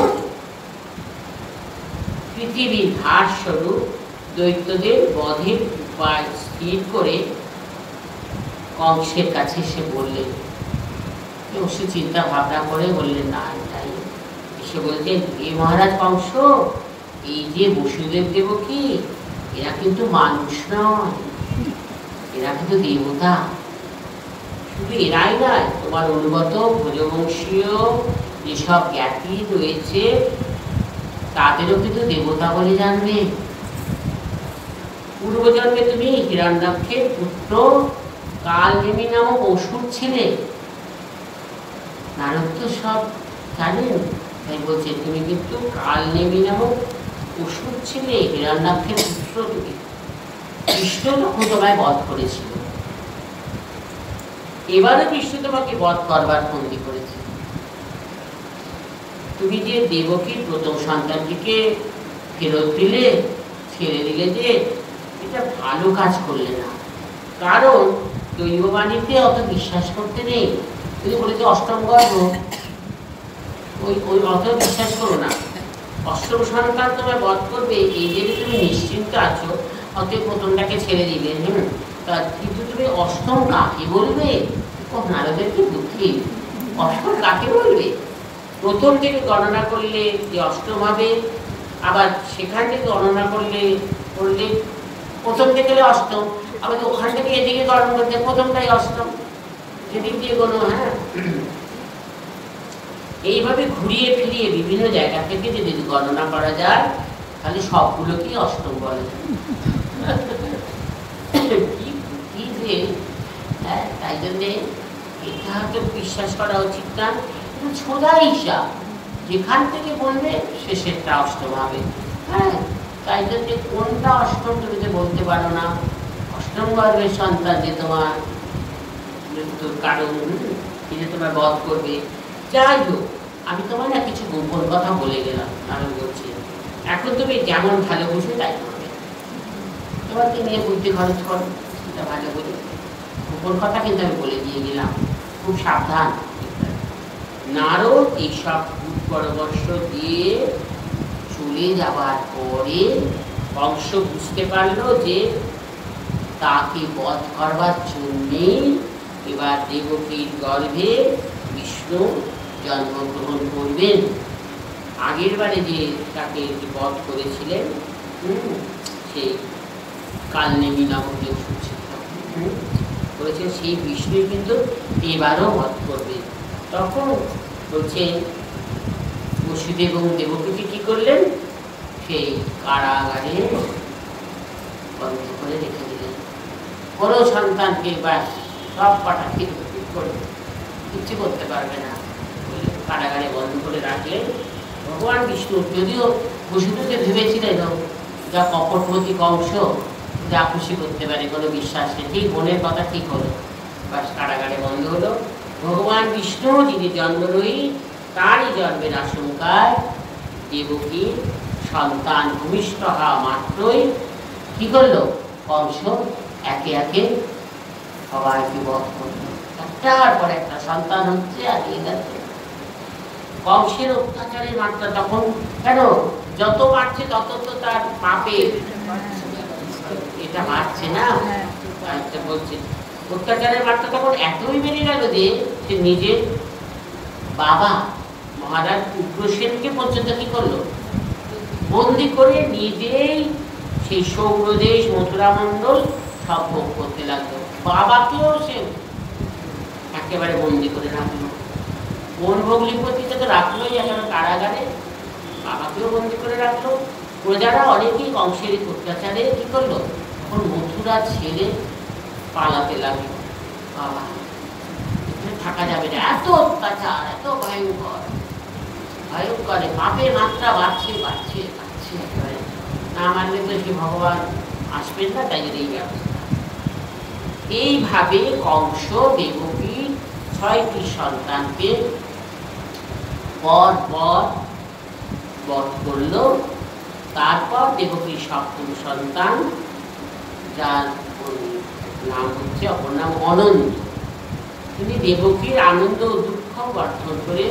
পৃথিবীর ভার স্বরূপ দৈত্যদের বধের উপায় স্থির করে কংসের কাছে এসে বললেন। সে চিন্তা ভাবনা করে বললেন, না তাই এসে বলতেন, এ মহারাজ কংস, এই যে বসুদেব দেবকী এরা কিন্তু মানুষ নয়, এরা কিন্তু দেবতা। শুধু এরাই নয়, তোমার অনুগত ভোজবংশীয় যেসব জ্ঞাতি রয়েছে তাদেরও কিন্তু দেবতা বলে জানবে। পূর্বজন্মে তুমি হিরণ্যাক্ষের পুত্র কালনেমি নামক অসুর ছিলে, নারদ তো সব জানেন, তাই বলছে তুমি কিন্তু কালনেমি নামক অসুর ছিলে, হিরণ্যাক্ষের পুত্র তুমি। কৃষ্ণ তখন তোমায় বধ করেছিল, এবারে কৃষ্ণ তোমাকে বধ করবার বন্দি করেছে। তুমি যে দেবকীর প্রথম সন্তানটিকে ফেরত দিলে, ছেড়ে দিলে, যে এটা ভালো কাজ করলে না, কারণ দৈববাণীতে অত বিশ্বাস করতে নেই। তুমি বলেছে অষ্টম গর্ভ, ওই ওই অত বিশ্বাস করো না, অষ্টম সন্তান তোমায় বধ করবে এই জন্য তুমি নিশ্চিন্ত আছো, অতএব প্রথমটাকে ছেড়ে দিলে। হুম, তা কিন্তু তুমি অষ্টম কাকে বলবে? ও নারদের কি দুঃখী, অষ্টম কাকে বলবে? প্রথম থেকে গণনা করলে যে অষ্টম হবে, আবার সেখান থেকে গণনা করলে করলে প্রথম থেকে গেলে অষ্টম, আবার ওখান থেকে এদিকে গণনা করতে প্রথমটাই অষ্টম, সেদিক দিয়ে কোনো, হ্যাঁ, এইভাবে ঘুরিয়ে ফিরিয়ে বিভিন্ন জায়গা থেকে যদি গণনা করা যায় তাহলে সবগুলোকেই অষ্টম বলে। কি যে, হ্যাঁ, তাই জন্যে এটা হয়তো বিশ্বাস করা উচিত না, ছোড়া হিসাব, যেখান থেকে বলবে শেষেরটা অষ্টম হবে। হ্যাঁ, তাই জন্যে কোনটা অষ্টম তুমি তো বলতে পারো না। অষ্টম গর্ভের সন্তান যে তোমার মৃত্যুর কারণ, যে তোমার বধ করবে, যাই হোক, আমি তোমার না কিছু গোপন কথা বলে গেলাম, আরো বলছি, এখন তুমি যেমন ভালো বুঝবে তাই করবে, তোমাকে নিয়ে বুদ্ধি খরচ করো, সেটা ভালো বলে। গোপন কথা কিন্তু আমি বলে দিয়ে গেলাম, খুব সাবধান। নারদ এইসব পরামর্শ দিয়ে চলে যাবার পরে কংস বুঝতে পারলো যে তাকে বধ করবার জন্যেই এবার দেবকীর গর্ভে বিষ্ণু জন্মগ্রহণ করবেন। আগের বারে যে তাকে বধ করেছিলেন, সেই কালনেমি নামক যে করেছেন, সেই বিষ্ণু কিন্তু এবারও বধ করবে। তখন বলছেন বসুদেব এবং দেবকীকে কি করলেন, সেই কারাগারে বন্ধ করে রেখে দিলেন। কোনো সন্তানকে বা সব পাঠা ঠিক করে কিচ্ছু করতে পারবে না, কারাগারে বন্ধ করে রাখলেন। ভগবান বিষ্ণু যদিও বসুদেবকে ভেবেছিলেন যা কপটমতি কংস যা খুশি করতে পারে, কোনো বিশ্বাস নেই, ঠিক বোনের কথা ঠিক হলো, বাস কারাগারে বন্ধ হলো। ভগবান বিষ্ণু যিনি জন্মরয়ী, তারই জন্মের আশঙ্কায় দেবকী সন্তান ভূমিষ্ঠ হওয়া মাত্রই কি করলো, কংস একে একে সবাইকে বধ করলো। একটার পর একটা সন্তান হচ্ছে আর এই যাচ্ছে। কংসের অত্যাচারের মাত্রা তখন কেন যত বাড়ছে তত তো তার পাপে এটা বাড়ছে না, বলছে অত্যাচারের মাত্রা তখন এতই বেড়ে গেল যে সে নিজের বাবা মহারাজ উগ্রসেনকে পর্যন্ত কি করলো, বন্দি করে নিজেই সেই সৌরদেশ মথুরা মণ্ডল সব ভোগ করতে লাগলো। বাবাকেও সে একেবারে বন্দি করে রাখলো, কোন ভোগলিপতিতে তো রাখলোই একেবারে কারাগারে, বাবাকেও বন্দি করে রাখলো। প্রজারা অনেকেই কংসের অত্যাচারে কি করলো, তখন মথুরা ছেড়ে পালাতে লাগলো। বাবা এখানে থাকা যাবে না, এত অত্যাচার, এত ভয়ঙ্কর ভয়ঙ্কর, পাপের মাত্রা বাড়ছে বাড়ছে বাড়ছে, একেবারে না মানলে তো সে ভগবান আসবেন না, তাই এই ব্যবস্থা। এইভাবে কংস দেবকী ছয়টি সন্তানকে পর পর বধ করল। তারপর দেবকীর সপ্তম সন্তান, যার নাম হচ্ছে অপর নাম অনন্ত, তিনি দেবকীর আনন্দ ও দুঃখ গঠন করে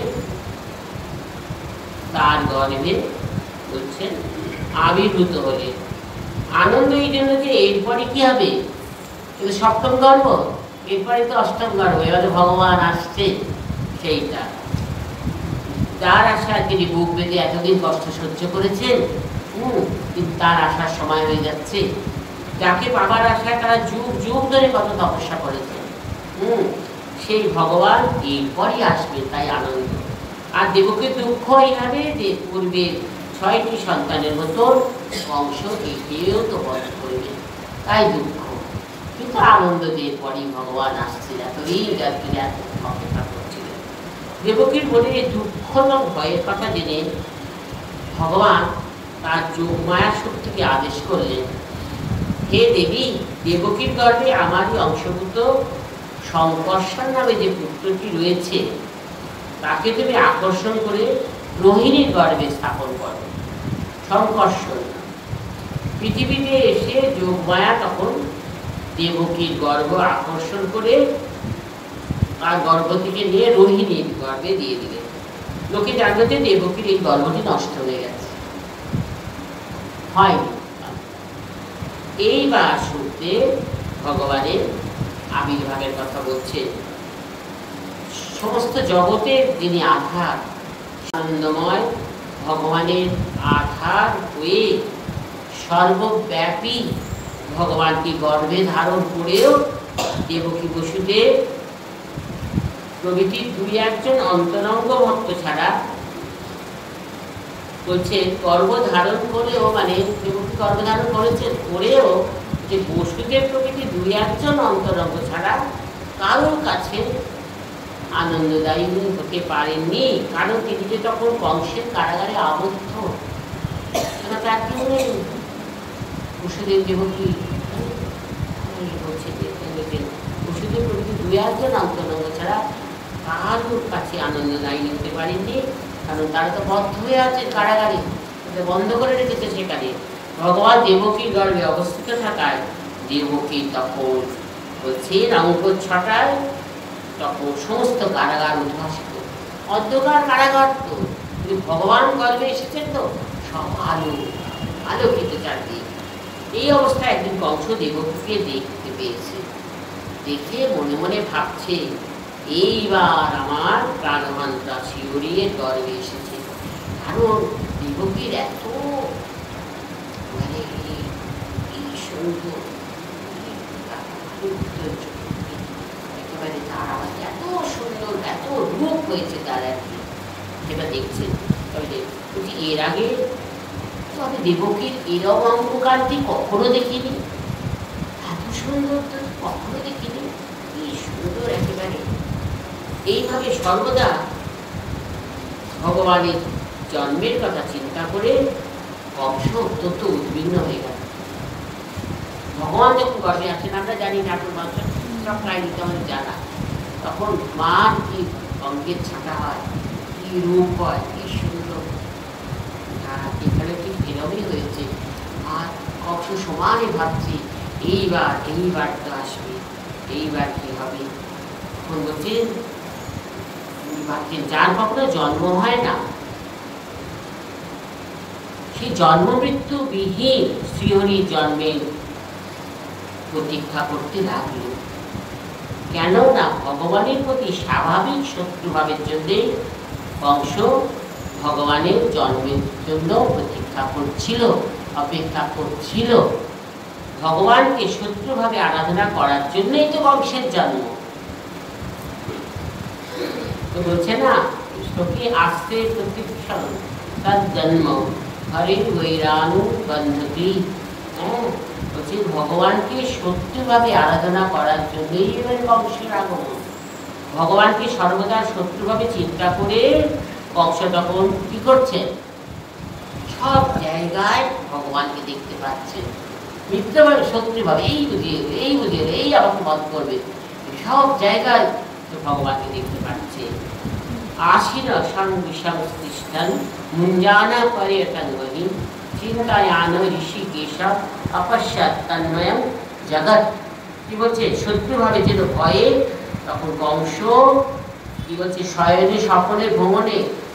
তার গর্ভে বলছেন আবির্ভূত হলে। আনন্দ এই জন্য যে এরপরে কি হবে, কিন্তু সপ্তম গর্ভ, এরপরে তো অষ্টম গর্ভ, এবারে ভগবান আসছে, সেইটা যার আশায় তিনি বুক বেঁধে এতদিন কষ্ট সহ্য করেছেন, হম কিন্তু তার আসার সময় হয়ে যাচ্ছে। যাকে পাবার আশায় তারা যুগ যুগ ধরে কত তপস্যা করেছেন, হম সেই ভগবান এরপরই আসবে, তাই আনন্দ। আর দেবকীর দুঃখ এইভাবে যে পূর্বে ছয়টি সন্তানের মতো বংশ একেও তো বধ করবে, তাই দুঃখ, কিন্তু আনন্দ দিয়ে পরই ভগবান আসছে, এতদিন যাত্রী এত অপেক্ষা করছিলেন। দেবকীর মনে এই দুঃখ এবং ভয়ের কথা জেনে ভগবান তার যোগ মায়া শক্তিকে আদেশ করলেন, হে দেবী, দেবকীর গর্ভে আমারই অংশভূত শঙ্কর্ষণ নামে যে পুত্রটি রয়েছে তাকে তুমি আকর্ষণ করে রোহিণীর গর্ভে স্থাপন করো। শঙ্কর্ষণ পৃথিবীতে এসে যোগমায়া তখন দেবকীর গর্ভ আকর্ষণ করে তার গর্ভ থেকে নিয়ে রোহিণীর গর্ভে দিয়ে দিলেন। লোকে জানবে যে দেবকীর এই গর্ভটি নষ্ট হয়ে গেছে, হয়নি। এইবার শুনতে ভগবানের আবির্ভাবের কথা বলছে। সমস্ত জগতের যিনি আধার, আনন্দময় ভগবানের আধার হয়ে সর্বব্যাপী ভগবানকে গর্ভে ধারণ করেও দেবকী বসুদেব প্রভৃতি দুই একজন অন্তরঙ্গ ভক্ত ছাড়া, বলছে গর্ভধারণ করেও, মানে দেবকী গর্ভধারণ করেছেন করেও যে বসুদেব প্রভৃতি দুই একজন অন্তরঙ্গ ছাড়া কারোর কাছে আনন্দদায়ী হতে পারেননি, কারণ তিনি যে তখন কংসের কারাগারে আবদ্ধ, সেটা তার কেউ নেই। বসুদেব দেবকী বলছে বসুদেব প্রভৃতি দুই একজন অন্তরঙ্গ ছাড়া কারোর কাছে আনন্দদায়ী হতে পারেননি, কারণ তারা তো বদ্ধ হয়ে আছে কারাগারে, বন্ধ করে রেখেছে সেখানে। ভগবান দেবকীর গর্ভে অবস্থিত থাকায় দেবকী তখন বলছেন অঙ্ক ছটায়, তখন সমস্ত কারাগার উদ্ভাসিত, অন্ধকার কারাগার তো, কিন্তু ভগবান গর্ভে এসেছেন তো সব আলো আলোকিত চারদিক। এই অবস্থায় একদিন কংস দেবকীকে দেখতে পেয়েছে, দেখে মনে মনে ভাবছে এইবার আমার প্রাণমান্তা শিউরিয়ে গর্ভে এসেছে, কারণ দেবকীর এত মানে এই সুন্দর একেবারে তার আওয়াজ এত সুন্দর, এত রূপ হয়েছে তার আর কি, সেটা দেখছেন। তবে এর আগে তবে দেবকীর এরম অঙ্গকান্তি কখনো দেখিনি, এত সুন্দর তো কখনো দেখিনি, কি সুন্দর একেবারে। এইভাবে সর্বদা ভগবানের জন্মের কথা চিন্তা করে কংস অত্যন্ত উদ্বিগ্ন হয়ে গেল। ভগবান যখন গর্ভে আছেন, আমরা জানি ঠাকুর মাংস সব কাহিনীতে আমাদের জানা, তখন মার কি অঙ্গের ছাটা হয়, কি রূপ হয়, কি সুন্দর। এখানে ঠিক এরমই হয়েছে। আর কংস সমানে ভাবছে এইবার এইবার তো আসবে, এইবার কি হবে। তখন বলছেন ভাবছেন যার কখনো জন্ম হয় না, সেই জন্ম মৃত্যু বিহীন শ্রীহরির জন্মের প্রতীক্ষা করতে লাগল। কেননা ভগবানের প্রতি স্বাভাবিক শত্রুভাবের জন্যে কংস ভগবানের জন্মের জন্য প্রতীক্ষা করছিল, অপেক্ষা করছিল। ভগবানকে শত্রুভাবে আরাধনা করার জন্যই তো কংসের জন্ম। তো বলছে না কৃষ্ণকে আসতে প্রতীক্ষণ তার জন্ম হরে বৈরানু বন্ধকি। হ্যাঁ, বলছে ভগবানকে শত্রুভাবে আরাধনা করার জন্যই এবার কংসের আগমন। ভগবানকে সর্বদা শত্রুভাবে চিন্তা করে কংস তখন কি করছে, সব জায়গায় ভগবানকে দেখতে পাচ্ছেন মিথ্যাভাবে শত্রুভাবে, এই বুঝিয়ে এই বুঝিয়ে এই আমাকে বধ করবে, সব জায়গায় ভগবানকে দেখতে পাচ্ছে। আশির সংবিষম মুঞ্জানা পর্যটন বহি চিন্তায়ান ঋষিকেশ অপশ্চাৎ তন্ময়ম জগৎ। কি বলছে, শত্রুভাবে যেন ভয়ে তখন কংস কি বলছে, শয়নে স্বপনে ভ্রমণে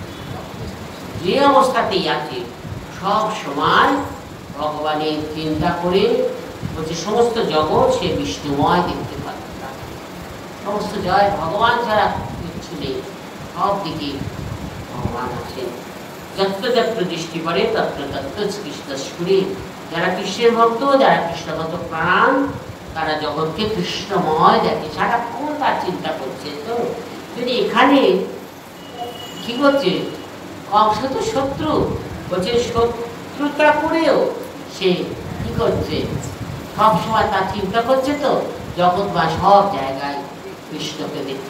যে অবস্থাতেই আছে সব সময় ভগবানের চিন্তা করে বলছে সমস্ত জগৎ সে বিষ্ণুময় দেখতে পাচ্ছে। সমস্ত জয় ভগবান ছাড়া কিছু নেই, সব দিকে ভগবান আছেন। যত্র যত্র দৃষ্টি পড়ে তত্র তত্র কৃষ্ণ সুরে। যারা কৃষ্ণের ভক্ত, যারা কৃষ্ণগত প্রাণ, তারা জগৎকে কৃষ্ণময় দেখে, সারাক্ষণ তার চিন্তা করছে। তো যদি এখানে কি করছে, কংস তো শত্রু, বলছে শত্রুতা করেও সে কি করছে, সবসময় তার চিন্তা করছে। তো জগৎ বা সব জায়গায় কৃষ্ণকে দেখছে।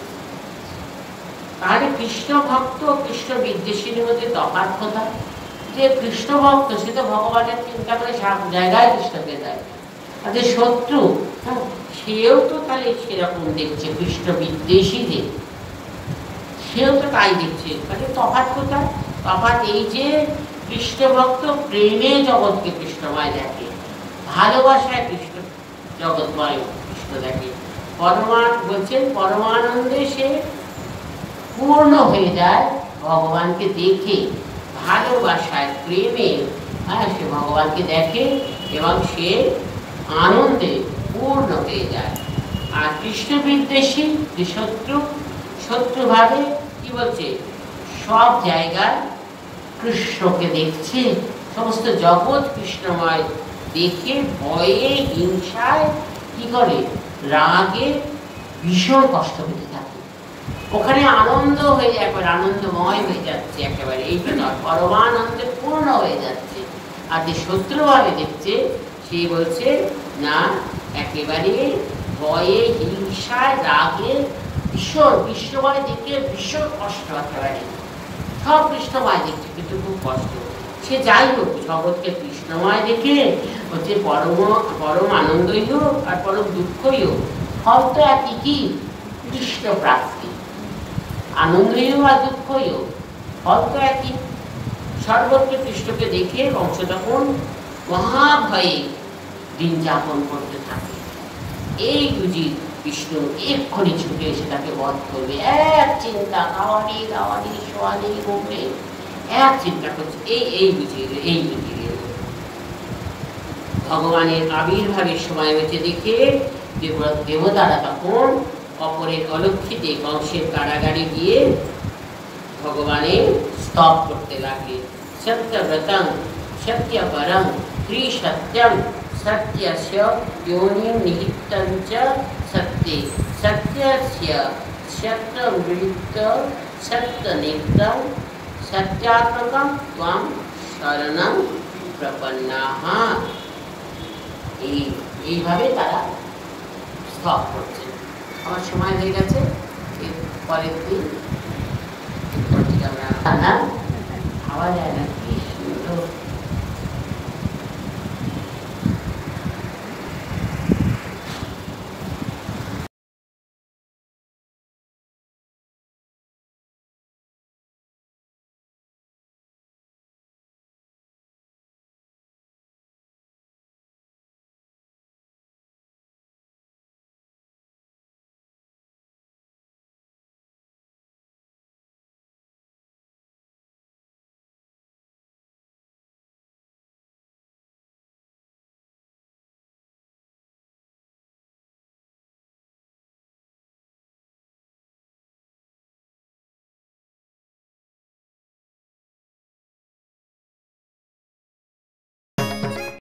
তাহলে কৃষ্ণ ভক্ত কৃষ্ণ বিদ্বেষীর মধ্যে তফাৎ কোথায়? যে কৃষ্ণ ভক্ত সে তো ভগবানের চিন্তা করে সব জায়গায় কৃষ্ণকে দেয়, আর যে শত্রু হ্যাঁ সেও তো তাহলে সেরকম দেখছে, কৃষ্ণ বিদ্বেষীদের সেও তো তাই দেখছে। তাহলে তফাৎ কোথায়? তফাৎ এই যে কৃষ্ণ ভক্ত প্রেমে জগৎকে কৃষ্ণময় দেখে, ভালোবাসায় কৃষ্ণ জগৎময় কৃষ্ণ দেখে। পরমান বলছেন পরমানন্দে সে পূর্ণ হয়ে যায় ভগবানকে দেখে, ভালোবাসায় প্রেমে হ্যাঁ সে ভগবানকে দেখে এবং সে আনন্দে পূর্ণ হয়ে যায়। আর কৃষ্ণ বিদ্বেষী যে শত্রু, শত্রুভাবে কি বলছে, সব জায়গায় কৃষ্ণকে দেখছে, সমস্ত জগৎ কৃষ্ণময় দেখে ভয়ে হিংসায় কি করে, রাগে ভীষণ কষ্ট পেতে থাকে। ওখানে আনন্দ হয়ে যায়, একবার আনন্দময় হয়ে যাচ্ছে একেবারে, এই নয় পরমানন্দে পূর্ণ হয়ে যাচ্ছে। আর যে শত্রুভাবে দেখছে সে বলছে না, একেবারে ভয়ে হিংসায় রাগে ভীষণ কৃষ্ণময় দেখে ভীষণ কষ্ট, একেবারে সব কৃষ্ণময় দেখছে কিন্তু খুব কষ্ট। সে যাই হোক জগৎকে কৃষ্ণময় দেখে হচ্ছে পরম পরম আনন্দই হোক আর পরম দুঃখই হোক, ফল তো একই, কি কৃষ্ণ প্রাপ্তি। আনন্দই হোক আর দুঃখই হোক, ফল তো একই। সর্বত্র কৃষ্ণকে দেখে কংস তখন মহাভয়ে দিন যাপন করতে থাকে। এই বুঝি বিষ্ণু এক্ষুনি ছুটে এসে তাকে বধ করবে, এক চিন্তা, খাওয়ানি দাওয়ানি শোয়ানি ঘুমে এক চিন্তা করছে, এই এই বুঝিয়ে গেল, এই বুঝিয়ে গেল। ভগবানের আবির্ভাবের সময় হয়েছে দেখে দেবতারা তখন অপরের অলক্ষিতে কংসের কারাগারে গিয়ে ভগবানের স্তব করতে লাগলেন। সত্যব্রতং সত্যপরং ত্রিসত্যং সত্যস্য যোনিম নিহিতং চ সত্যে সত্যস্য সত্যমৃত সত্যনিত্যং সত্যাত্মকং ত্বং শরণং প্রপন্নাঃ। এই এইভাবে তারা স্তব করছে। আমার সময় হয়ে গেছে, এর পরের দিন আমরা খাওয়া যায় না, কি সুন্দর